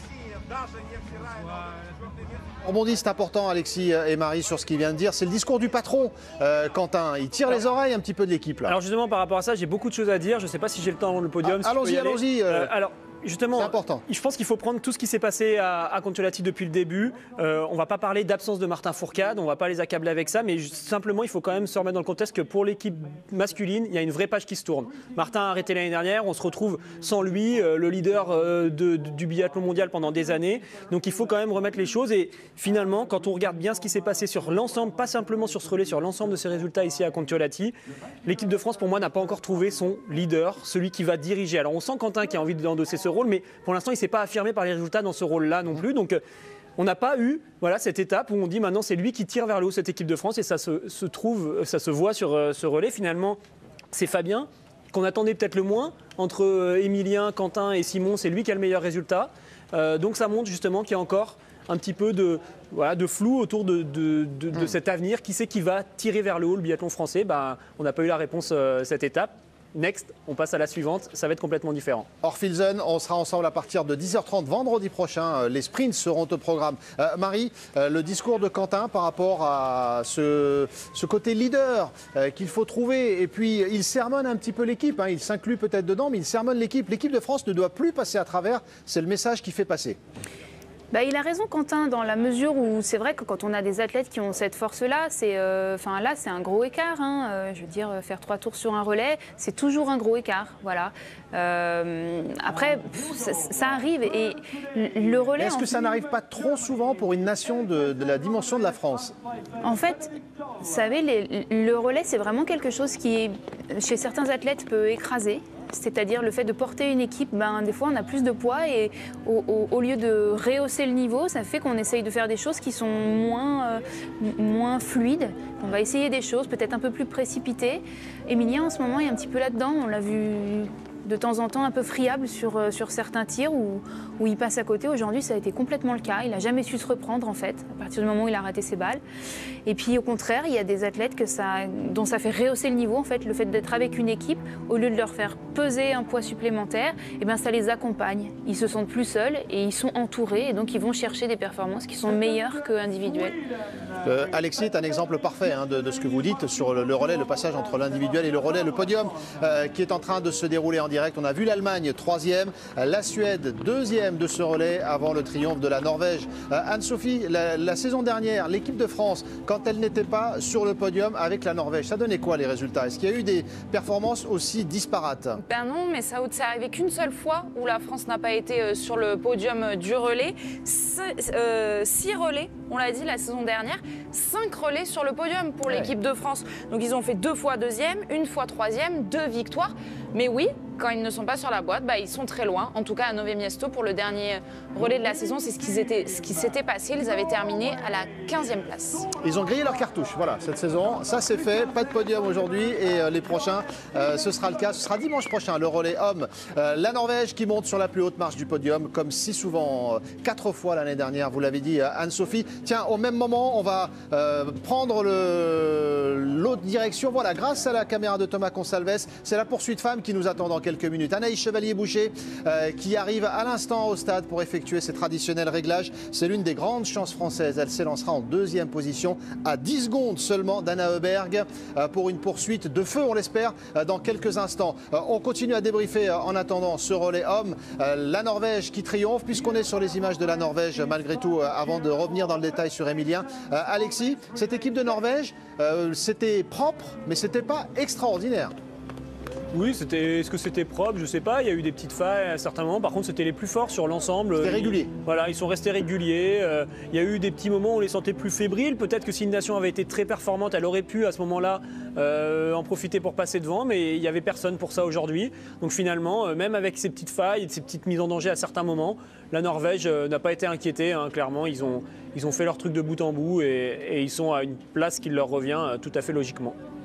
On rebondit, c'est important, Alexis et Marie, sur ce qu'il vient de dire. C'est le discours du patron, Quentin. Il tire les oreilles un petit peu de l'équipe. Alors justement, par rapport à ça, j'ai beaucoup de choses à dire. Je ne sais pas si j'ai le temps dans le podium. Allons-y. Alors, justement, c'est important. Je pense qu'il faut prendre tout ce qui s'est passé à Kontiolahti depuis le début. On ne va pas parler d'absence de Martin Fourcade, on ne va pas les accabler avec ça, mais simplement, il faut quand même se remettre dans le contexte que pour l'équipe masculine, il y a une vraie page qui se tourne. Martin a arrêté l'année dernière, on se retrouve sans lui, le leader du biathlon mondial pendant des années. Donc il faut quand même remettre les choses. Et finalement, quand on regarde bien ce qui s'est passé sur l'ensemble, pas simplement sur ce relais, sur l'ensemble de ces résultats ici à Kontiolahti, l'équipe de France, pour moi, n'a pas encore trouvé son leader, celui qui va diriger. Alors on sent Quentin qui a envie d'endosser ce rôle, mais pour l'instant, il ne s'est pas affirmé par les résultats dans ce rôle-là non plus. Donc, on n'a pas eu cette étape où on dit maintenant c'est lui qui tire vers le haut cette équipe de France, et ça se voit sur ce relais. Finalement, c'est Fabien qu'on attendait peut-être le moins. Entre Emilien, Quentin et Simon, c'est lui qui a le meilleur résultat. Donc ça montre justement qu'il y a encore un petit peu de flou autour de cet avenir. Qui c'est qui va tirer vers le haut le biathlon français? On n'a pas eu la réponse cette étape. Next, on passe à la suivante, ça va être complètement différent. Orphilsen, on sera ensemble à partir de 10h30 vendredi prochain. Les sprints seront au programme. Marie, le discours de Quentin par rapport à ce côté leader qu'il faut trouver. Et puis, il sermonne un petit peu l'équipe. Il s'inclut peut-être dedans, mais il sermonne l'équipe. L'équipe de France ne doit plus passer à travers. C'est le message qu'il fait passer. Il a raison, Quentin, dans la mesure où c'est vrai que quand on a des athlètes qui ont cette force-là, c'est un gros écart. Je veux dire, faire 3 tours sur un relais, c'est toujours un gros écart. Voilà. Après, ça arrive. Et le relais. Est-ce que ça n'arrive pas trop souvent pour une nation de la dimension de la France? En fait, vous savez, le relais, c'est vraiment quelque chose qui, chez certains athlètes, peut écraser. C'est-à-dire le fait de porter une équipe, des fois on a plus de poids et au lieu de rehausser le niveau, ça fait qu'on essaye de faire des choses qui sont moins fluides. On va essayer des choses peut-être un peu plus précipitées. Emilien en ce moment est un petit peu là-dedans, on l'a vu de temps en temps un peu friable sur certains tirs où il passe à côté. Aujourd'hui, ça a été complètement le cas. Il n'a jamais su se reprendre, en fait, à partir du moment où il a raté ses balles. Et puis, au contraire, il y a des athlètes dont ça fait rehausser le niveau, en fait, le fait d'être avec une équipe, au lieu de leur faire peser un poids supplémentaire, ça les accompagne. Ils se sentent plus seuls et ils sont entourés, et donc ils vont chercher des performances qui sont meilleures qu'individuelles. Alexis est un exemple parfait de ce que vous dites sur le relais, le passage entre l'individuel et le relais, le podium qui est en train de se dérouler en direct direct. On a vu l'Allemagne 3e, la Suède 2e de ce relais avant le triomphe de la Norvège. Anne-Sophie, la saison dernière, l'équipe de France, quand elle n'était pas sur le podium avec la Norvège, ça donnait quoi les résultats? Est-ce qu'il y a eu des performances aussi disparates? Ben non, mais ça c'est arrivé qu'une seule fois où la France n'a pas été sur le podium du relais. 6 relais, on l'a dit la saison dernière, 5 relais sur le podium pour l'équipe de France. Donc ils ont fait 2 fois 2e, 1 fois 3e, 2 victoires. Mais oui, quand ils ne sont pas sur la boîte, ils sont très loin. En tout cas, à Nové Miesto, pour le dernier relais de la saison, c'est ce qui s'était passé. Ils avaient terminé à la 15e place. Ils ont grillé leur cartouche, voilà, cette saison. Ça, c'est fait. Pas de podium aujourd'hui. Et les prochains, ce sera le cas. Ce sera dimanche prochain, le relais homme. La Norvège qui monte sur la plus haute marche du podium, comme si souvent, 4 fois l'année dernière, vous l'avez dit, Anne-Sophie. Tiens, au même moment, on va prendre l'autre direction. Voilà, grâce à la caméra de Thomas Consalves, c'est la poursuite femme qui nous attend dans quelques minutes. Anaïs Chevalier-Boucher qui arrive à l'instant au stade pour effectuer ses traditionnels réglages. C'est l'une des grandes chances françaises. Elle s'élancera en 2e position à 10 secondes seulement d'Anna Heuberg pour une poursuite de feu, on l'espère, dans quelques instants. On continue à débriefer en attendant ce relais homme. La Norvège qui triomphe, puisqu'on est sur les images de la Norvège malgré tout, avant de revenir dans le détail sur Emilien. Alexis, cette équipe de Norvège, c'était propre, mais c'était pas extraordinaire. Oui, est-ce que c'était propre? Je ne sais pas. Il y a eu des petites failles à certains moments. Par contre, c'était les plus forts sur l'ensemble. C'était régulier. Voilà, ils sont restés réguliers. Il y a eu des petits moments où on les sentait plus fébriles. Peut-être que si une nation avait été très performante, elle aurait pu à ce moment-là en profiter pour passer devant. Mais il n'y avait personne pour ça aujourd'hui. Donc finalement, même avec ces petites failles et ces petites mises en danger à certains moments, la Norvège n'a pas été inquiétée. Clairement, ils ont fait leur truc de bout en bout et ils sont à une place qui leur revient tout à fait logiquement.